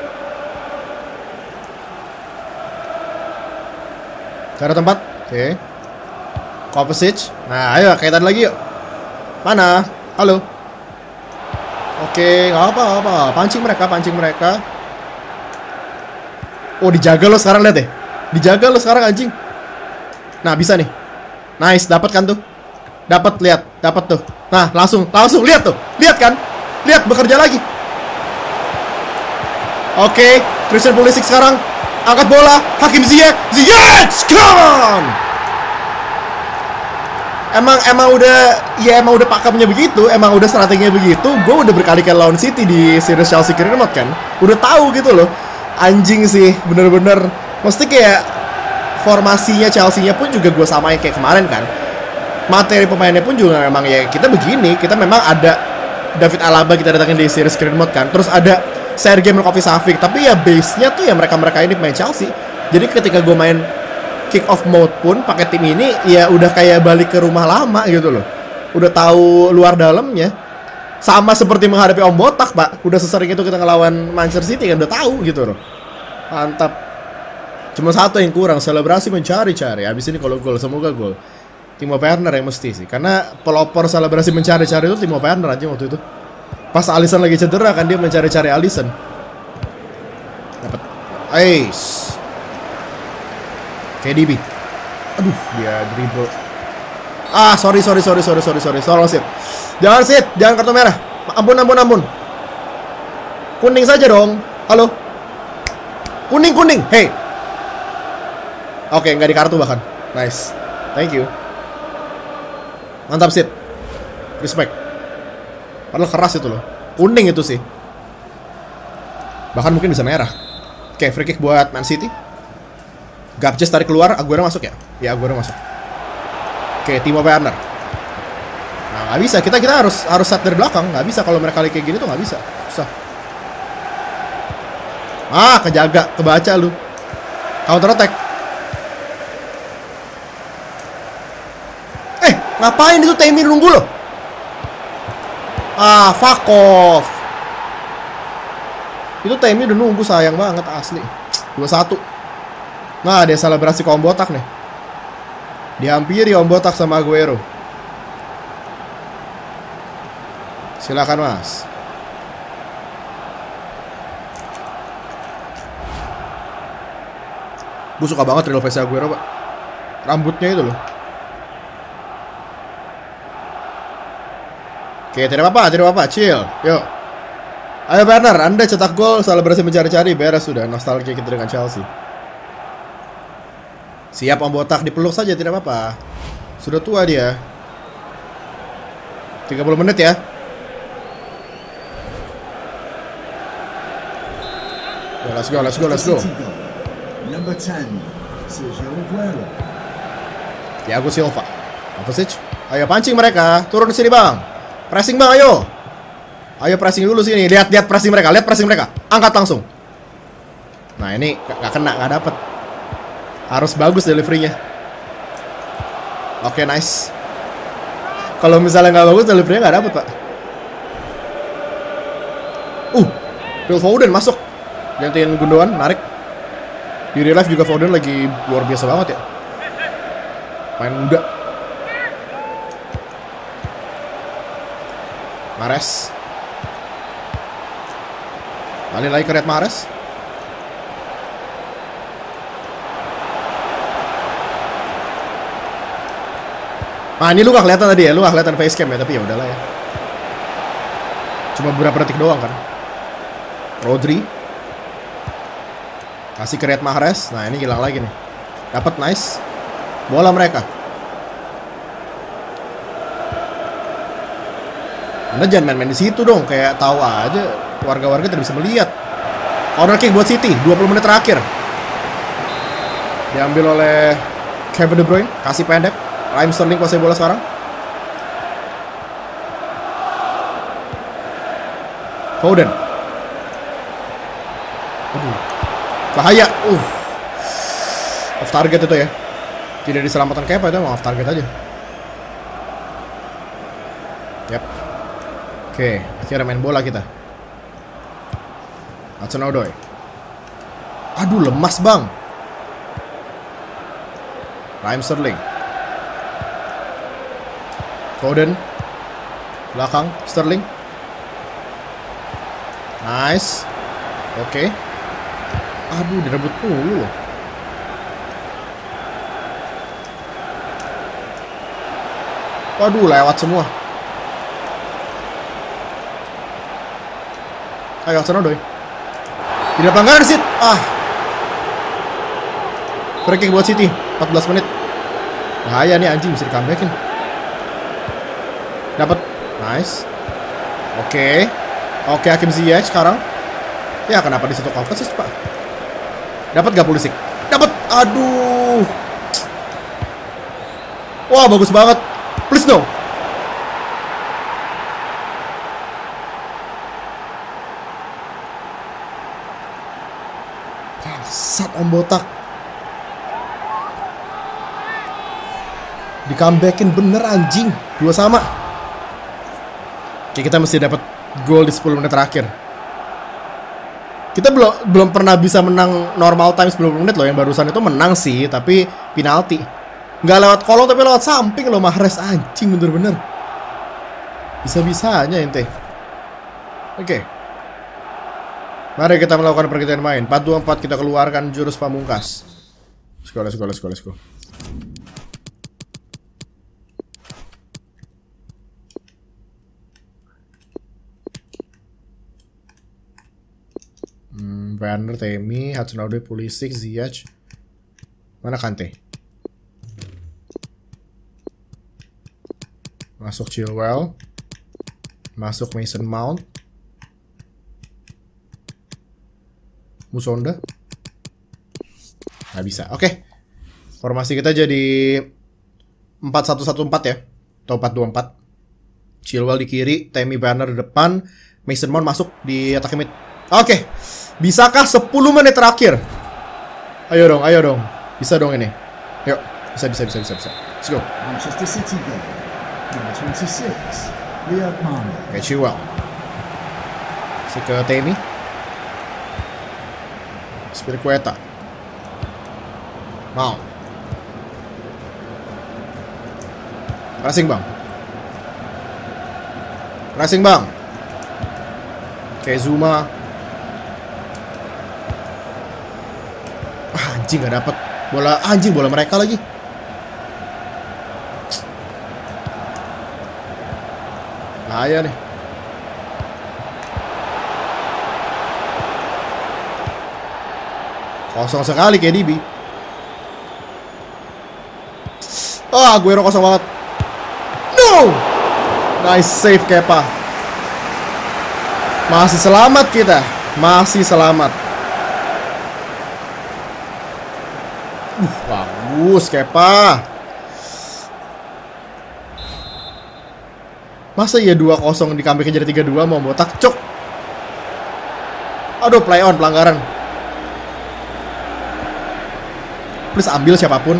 Cara tempat, oke okay. Kovacic. Nah, ayo kaitan lagi yuk. Mana? Halo. Oke, nggak apa-apa. Pancing mereka, pancing mereka. Oh, dijaga lo sekarang, lihat deh. Dijaga lo sekarang anjing. Nah, bisa nih. Nice, dapat kan tuh? Dapat, lihat, dapat tuh. Nah, langsung, langsung lihat tuh. Lihat kan? Lihat, bekerja lagi. Oke, Christian Pulisic sekarang angkat bola. Hakim Ziyech. Ziyech, come on! Emang emang udah ya emang udah pakemnya begitu, emang udah strateginya begitu. Gue udah berkali-kali lawan City di series Chelsea career mode kan. Udah tahu gitu loh. Anjing sih, bener-bener. Mesti kayak formasinya Chelsea-nya pun juga gue samain kayak kemarin kan. Materi pemainnya pun juga memang ya kita begini. Kita memang ada David Alaba kita datangin di series career mode kan. Terus ada Sergej Milinkovic-Savic. Tapi ya base-nya tuh ya mereka-mereka ini pemain Chelsea. Jadi ketika gue main kick off mode pun pakai tim ini ya udah kayak balik ke rumah lama gitu loh. Udah tahu luar dalamnya. Sama seperti menghadapi Om Botak, Pak. Udah sesering itu kita ngelawan Manchester City kan, udah tahu gitu loh. Mantap. Cuma satu yang kurang, selebrasi mencari-cari. Habis ini kalau gol, semoga gol. Timo Werner yang mesti sih. Karena pelopor selebrasi mencari-cari itu Timo Werner aja waktu itu. Pas Alisson lagi cedera kan dia mencari-cari Alisson. Dapat. Ace. K D B. Aduh, dia dribble. Ah, sorry, sorry, sorry, sorry, sorry, sorry. Tolong sit. Jangan sit, jangan kartu merah. Ampun, ampun, ampun. Kuning saja dong. Halo. Kuning, kuning. Hey. Oke, nggak di kartu bahkan. Nice. Thank you. Mantap sit. Respect. Padahal keras itu loh. Kuning itu sih. Bahkan mungkin bisa merah. Oke, free kick buat Man City. Gabjes tarik keluar, Aguero masuk ya? Ya, Aguero masuk. Oke, Timo Werner. Nah, nggak bisa. Kita kita harus harus set dari belakang. Nggak bisa kalau mereka kayak gini tuh nggak bisa. Susah. Ah, kejaga, kebaca lu. Counter attack. Eh, ngapain itu Tammy nunggu loh? Ah, fuck off. Itu Tammy udah nunggu, sayang banget asli. dua satu. Nah, dia selebrasi ke Om Botak nih. Dihampiri Om Botak sama Aguero. Silakan, Mas. Gue suka banget real face Aguero, Pak. Rambutnya itu loh. Oke, tidak apa-apa, tidak apa-apa, chill. Yuk. Ayo Werner, Anda cetak gol, selebrasi mencari-cari, beres sudah. Nostalgia kita dengan Chelsea. Siap Om Botak, dipeluk saja, tidak apa-apa. Sudah tua dia. tiga puluh menit ya. Yo, let's go, let's go, let's go. Number ten, Sergio Aguero. Thiago Silva. Kovacic. Ayo pancing mereka, turun di sini bang. Pressing bang, ayo. Ayo pressing dulu sini. Lihat, lihat pressing mereka, lihat pressing mereka. Angkat langsung. Nah ini nggak kena, nggak dapet. Harus bagus deliverynya. Oke, nice. Kalau misalnya nggak bagus deliverynya nggak dapet, Pak. Uh, Phil Foden masuk. Gantiin Gundogan, narik. Di real life juga Foden lagi luar biasa banget ya. Main muda. Mahrez. Balik lagi ke Riyad Mahrez. Ah, ini lu gak kelihatan tadi ya, lu gak kelihatan facecam ya, tapi ya udahlah ya. Cuma beberapa detik doang kan. Rodri. Kasih ke Riyad Mahrez. Nah, ini hilang lagi nih. Dapat, nice. Bola mereka. Anda jangan main-main di situ dong, kayak tahu aja warga-warga tidak bisa melihat. Corner kick buat City, dua puluh menit terakhir. Diambil oleh Kevin De Bruyne, kasih pendek. Raheem Sterling kuasai bola sekarang. Foden. Aduh. Bahaya. Uh. Off target itu ya. Tidak diselamatkan Kepa itu, mau off target aja. Yap. Oke, akhirnya main bola kita. Hudson-Odoi. Aduh, lemas bang. Raheem Sterling. Foden. Belakang Sterling. Nice. Oke. Aduh, direbut mulu loh. Waduh, lewat semua. Ayo, Hudson-Odoi. Tidak pelanggaran sit. Ah. Free kick buat City. empat belas menit. Bahaya nih anjing, bisa di-comebackin. Dapat. Nice. Oke. Oke, Hakim Ziyech sekarang. Ya, kenapa di situ Kovacic, Pak? Dapat gak Pulisic? Dapat. Aduh. Wah, bagus banget. Please no. Bangsat Om Botak. Di comebackin bener anjing. Dua sama. Oke, kita mesti dapat gol di sepuluh menit terakhir. Kita belum belum pernah bisa menang normal time sepuluh menit loh. Yang barusan itu menang sih, tapi penalti. Nggak lewat kolong tapi lewat samping loh. Mahrez anjing bener-bener. Bisa-bisanya ente. Oke. Mari kita melakukan pergantian main. empat dua empat kita keluarkan jurus pamungkas. Let's go, let's go, let's go, let's go. Hmm, Werner, Temi, Hudson-Odoi, Pulisic, Ziyech. Mana Kante? Masuk Chilwell. Masuk Mason Mount. Musonda. Nggak bisa. Oke. Okay. Formasi kita jadi empat satu satu empat ya. Atau empat dua empat. Chilwell di kiri, Temi Werner di depan, Mason Mount masuk di attack mid. Oke. Okay. Bisakah sepuluh menit terakhir? Ayo dong, ayo dong. Bisa dong ini. Yuk, bisa bisa bisa bisa bisa. Let's go. Manchester City goal. Number twenty-six, Riyad Mahrez. Oke, Chilwell. Masih ke Temi. Spiricueta. Mau. Racing bang. Racing bang. Oke, Zuma. Ah, anjing gak dapet. Bola anjing, bola mereka lagi. Bahaya nih. Kosong sekali K D B. Ah, Aguero kosong banget. No! Nice save Kepa. Masih selamat kita. Masih selamat. Uh, bagus Kepa. Masa iya dua kosong di comeback jadi tiga dua mau botak cok. Aduh, play on pelanggaran. Please ambil siapapun.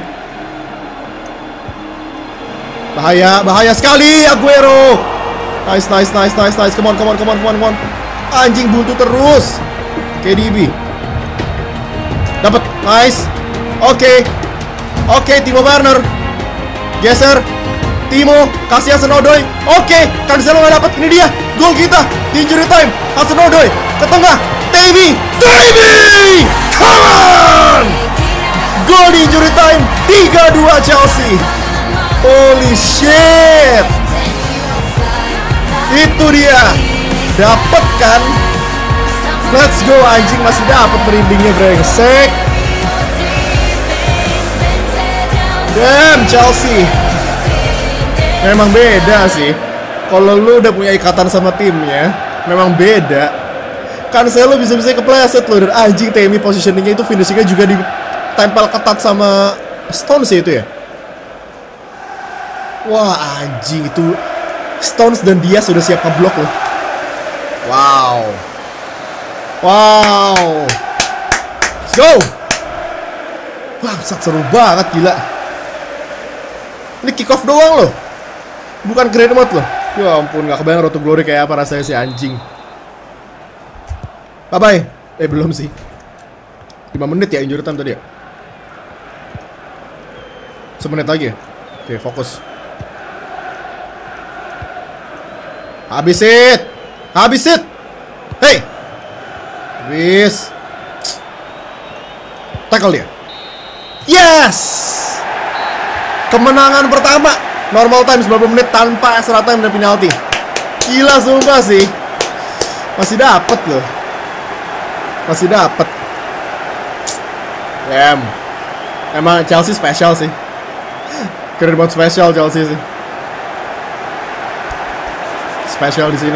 Bahaya, bahaya sekali Aguero. Nice, nice, nice, nice, nice. Come on, come on, come on, come on, come on. Anjing buntu terus. K D B. Dapat, nice. Oke, okay. Oke, okay, Timo Werner. Geser. Timo, kasih Hudson-Odoi. Oke, okay. Cancelo nggak dapat. Ini dia, gol kita di injury time. Hudson-Odoi ke tengah. Temi, Temi, come on. Gol di injury time. tiga dua Chelsea. Holy shit. Itu dia. Dapat kan? Let's go anjing, masih dapat merindingnya brengsek. Damn Chelsea. Memang beda sih. Kalau lu udah punya ikatan sama timnya, memang beda. Cancelo bisa-bisa kepleset loh. Dan anjing Temi positioningnya itu, finishingnya juga ditempel ketat sama Stones ya itu ya. Wah anjing itu Stones dan dia sudah siap ngeblok loh. Wow. Wow. Let's go. Bangsat, seru banget gila. Ini kick off doang loh, bukan grand mode loh. Ya ampun, gak kebayang Road to Glory kayak apa rasanya si anjing. Bye bye. Eh belum sih, lima menit ya injury time tadi ya. Semenit lagi ya. Oke, fokus. Habis it. Habis it. Hey. Habis. Tackle dia. Yes. Kemenangan pertama. Normal time sembilan puluh menit tanpa extra time dan penalti. Gila sumpah sih. Masih dapet loh. Masih dapet. Damn. Emang Chelsea spesial sih. Keren banget spesial Chelsea sih. Spesial di sini.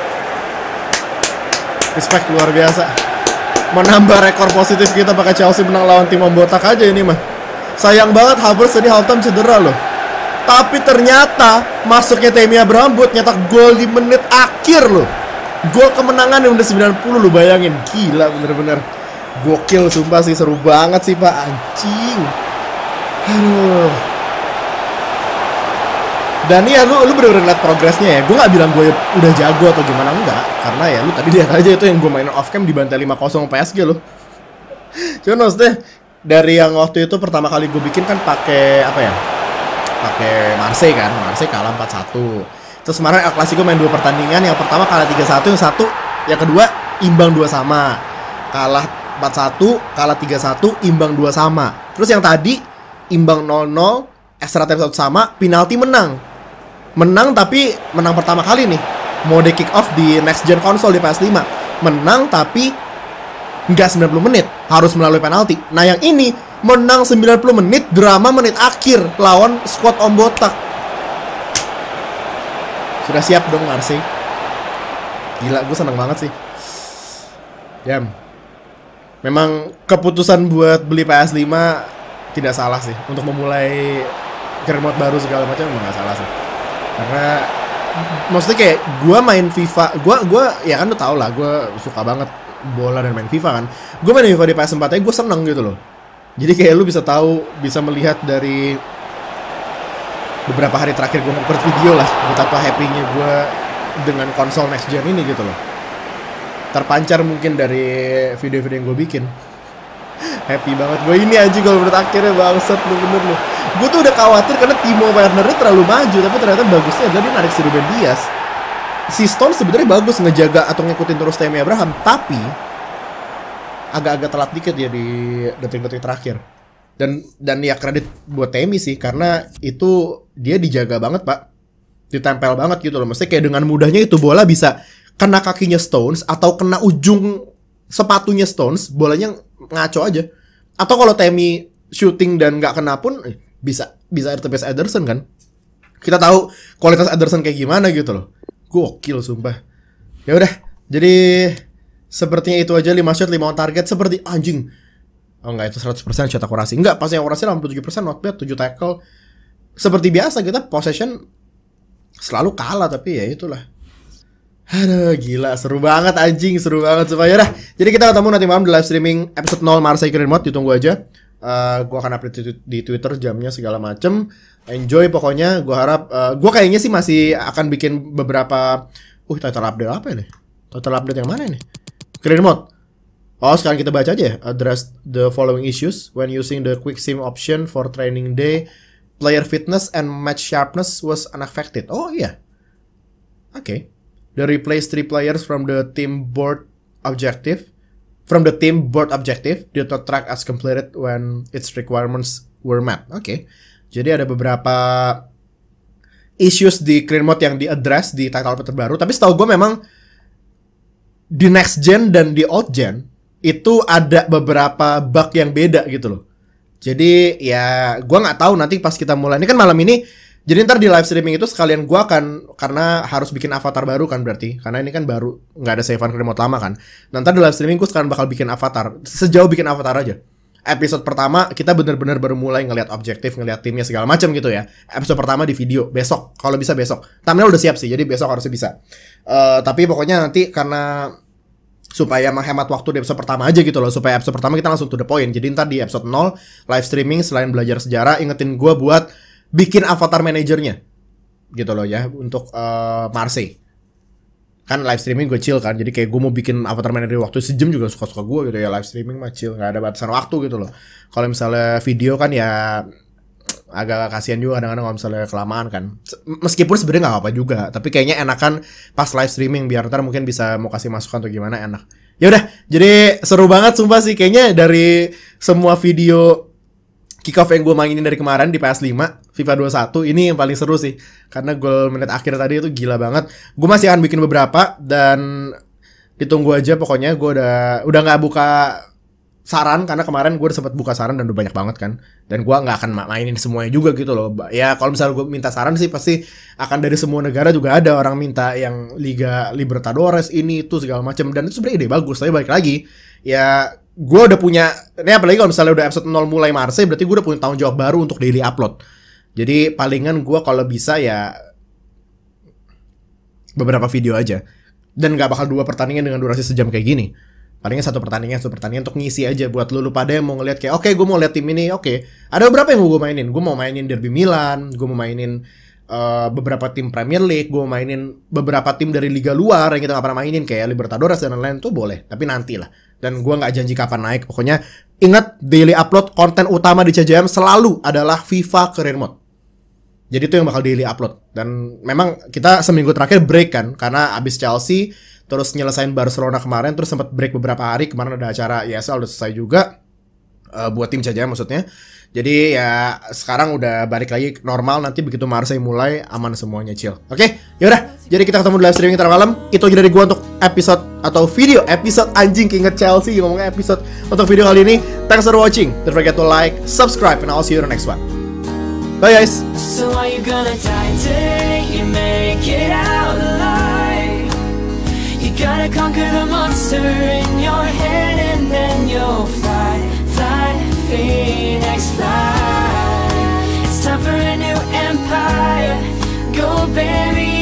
Respect luar biasa. Menambah rekor positif kita pakai Chelsea menang lawan tim membotak aja ini mah. Sayang banget Havertz tadi halftime cedera loh. Tapi ternyata masuknya Temi Abraham buat nyetak gol di menit akhir loh. Gol kemenangan yang udah sembilan puluh lo, bayangin. Gila bener-bener. Gokil sumpah sih, seru banget sih pak, anjing. Aduh. Dan iya lu lu bener-bener ngeliat progresnya ya. Gue nggak bilang gue udah jago atau gimana, enggak. Karena ya lu tadi lihat aja itu yang gue mainin off cam dibantai lima kosong P S G lo. Cuman maksudnya dari yang waktu itu pertama kali gue bikin kan pakai apa ya? Pakai Marseille kan. Marseille kalah empat satu. Terus kemarin El Clasico main dua pertandingan, yang pertama kalah tiga satu, yang satu yang kedua imbang dua sama. Kalah empat satu, kalah tiga satu, imbang dua sama. Terus yang tadi imbang nol nol, extra time satu sama, penalti menang. Menang tapi menang pertama kali nih. Mode kick off di next gen console di P S lima. Menang tapi nggak sembilan puluh menit, harus melalui penalti. Nah yang ini menang sembilan puluh menit, drama menit akhir lawan squad Om Botak. Sudah siap dong Marseille. Gila, gue seneng banget sih. Ya, memang keputusan buat beli P S lima tidak salah sih. Untuk memulai remote baru segala macam memang gak salah sih. Karena maksudnya kayak gue main FIFA, gue gue ya kan lu tau lah, gue suka banget bola dan main FIFA kan. Gue main FIFA di P S empat aja gue seneng gitu loh. Jadi kayak lu bisa tahu, bisa melihat dari beberapa hari terakhir gue nge-record video lah betapa happy-nya gue dengan konsol next gen ini gitu loh. Terpancar mungkin dari video-video yang gue bikin. Happy banget gue ini aja kalau menurut akhirnya bangsat lu bener lu. Gue tuh udah khawatir karena Timo Werner-nya terlalu maju, tapi ternyata bagusnya adalah dia narik si Ruben Dias. Si Stone sebenarnya bagus ngejaga atau ngikutin terus Tammy Abraham, tapi agak-agak telat dikit ya di detik-detik terakhir. Dan dan ya kredit buat Tammy sih, karena itu dia dijaga banget pak, ditempel banget gitu loh. Maksudnya kayak dengan mudahnya itu bola bisa kena kakinya Stones atau kena ujung sepatunya Stones, bolanya ngaco aja. Atau kalau Tammy shooting dan nggak kena pun eh, bisa bisa R T P S Ederson kan. Kita tahu kualitas Ederson kayak gimana gitu loh. Gokil sumpah. Ya udah, jadi sepertinya itu aja, lima shot lima on target seperti anjing. Oh enggak, itu seratus persen shot akurasi. Enggak, pas yang akurasi delapan puluh tujuh persen, not bad, tujuh tackle. Seperti biasa kita possession selalu kalah, tapi ya itulah. Aduh gila, seru banget anjing, seru banget supaya dah. Jadi kita ketemu nanti malam di live streaming episode nol Marseille Career Mode, ditunggu aja. Uh, gue akan update di Twitter jamnya segala macem. Enjoy pokoknya. Gue harap uh, gue kayaknya sih masih akan bikin beberapa uh title update apa ini? Title update yang mana nih? Career Mode. Oh sekarang kita baca aja ya. Address the following issues when using the quick sim option for training day. Player fitness and match sharpness was unaffected. Oh iya. Oke. Okay. The replace three players from the team board objective. From the team board objective, did not track as completed when its requirements were met. Oke, okay. Jadi ada beberapa issues di career mode yang di-address di title update terbaru. Tapi setahu gue memang di next gen dan di old gen itu ada beberapa bug yang beda gitu loh. Jadi ya gue nggak tahu nanti pas kita mulai. Ini kan malam ini. Jadi ntar di live streaming itu sekalian gue akan, karena harus bikin avatar baru kan berarti, karena ini kan baru, nggak ada save-an remote lama kan. Nah ntar di live streaming gue sekarang bakal bikin avatar, sejauh bikin avatar aja. Episode pertama kita bener-bener baru mulai ngelihat objektif, ngelihat timnya segala macam gitu ya. Episode pertama di video, besok, kalau bisa besok. Thumbnail udah siap sih, jadi besok harusnya bisa. Uh, tapi pokoknya nanti karena supaya menghemat waktu di episode pertama aja gitu loh, supaya episode pertama kita langsung to the point. Jadi ntar di episode nol live streaming selain belajar sejarah, ingetin gue buat bikin avatar manajernya gitu loh ya untuk uh, Marseille. Kan live streaming gue chill kan, jadi kayak gue mau bikin avatar manajer waktu sejam juga suka-suka gue gitu ya. Live streaming mah chill, nggak ada batasan waktu gitu loh. Kalau misalnya video kan ya agak kasihan juga kadang-kadang kalau misalnya kelamaan kan. Meskipun sebenarnya nggak apa-apa juga, tapi kayaknya enakan pas live streaming biar ntar mungkin bisa mau kasih masukan atau gimana, enak. Ya udah, jadi seru banget sumpah sih kayaknya dari semua video kick off yang gue mainin dari kemarin di P S lima, FIFA dua puluh satu, ini yang paling seru sih. Karena gol menit akhir tadi itu gila banget. Gue masih akan bikin beberapa dan ditunggu aja pokoknya. Gue udah udah nggak buka saran, karena kemarin gue udah sempat buka saran dan udah banyak banget kan. Dan gue nggak akan mainin semuanya juga gitu loh. Ya kalau misalnya gue minta saran sih pasti akan dari semua negara juga ada orang minta yang Liga Libertadores ini itu segala macam. Dan itu sebenarnya ide bagus, tapi balik lagi ya gue udah punya, ini apalagi kalau misalnya udah episode nol mulai Marseille, berarti gue udah punya tanggung jawab baru untuk daily upload. Jadi palingan gue kalau bisa ya beberapa video aja. Dan gak bakal dua pertandingan dengan durasi sejam kayak gini. Palingnya satu pertandingan, satu pertandingan untuk ngisi aja. Buat lu pada yang mau ngeliat kayak, oke okay, gue mau lihat tim ini, oke okay. Ada beberapa yang mau gue mainin. Gue mau mainin Derby Milan, gue mau mainin uh, beberapa tim Premier League, gue mainin beberapa tim dari liga luar yang kita gak pernah mainin kayak Libertadores dan lain-lain tuh boleh, tapi nanti lah. Dan gue nggak janji kapan naik. Pokoknya ingat, daily upload konten utama di C J M selalu adalah FIFA Career Mode. Jadi itu yang bakal daily upload. Dan memang kita seminggu terakhir break kan, karena abis Chelsea terus nyelesain Barcelona kemarin, terus sempat break beberapa hari. Kemarin ada acara E S L udah selesai juga, uh, buat tim C J M maksudnya. Jadi ya sekarang udah balik lagi normal. Nanti begitu Marseille mulai, aman semuanya, chill. Oke, okay? Yaudah. Jadi kita ketemu di live streaming ntar malam. Itu aja dari gua untuk episode atau video episode anjing keinget Chelsea ngomongnya episode untuk video kali ini. Thanks for watching. Don't forget to like, subscribe, and I'll see you in the next one. Bye guys. So are you gonna die today? You make it out alive. You gotta conquer the monster in your head, and then you'll fly, fly, Phoenix fly. It's time for a new empire. Go bury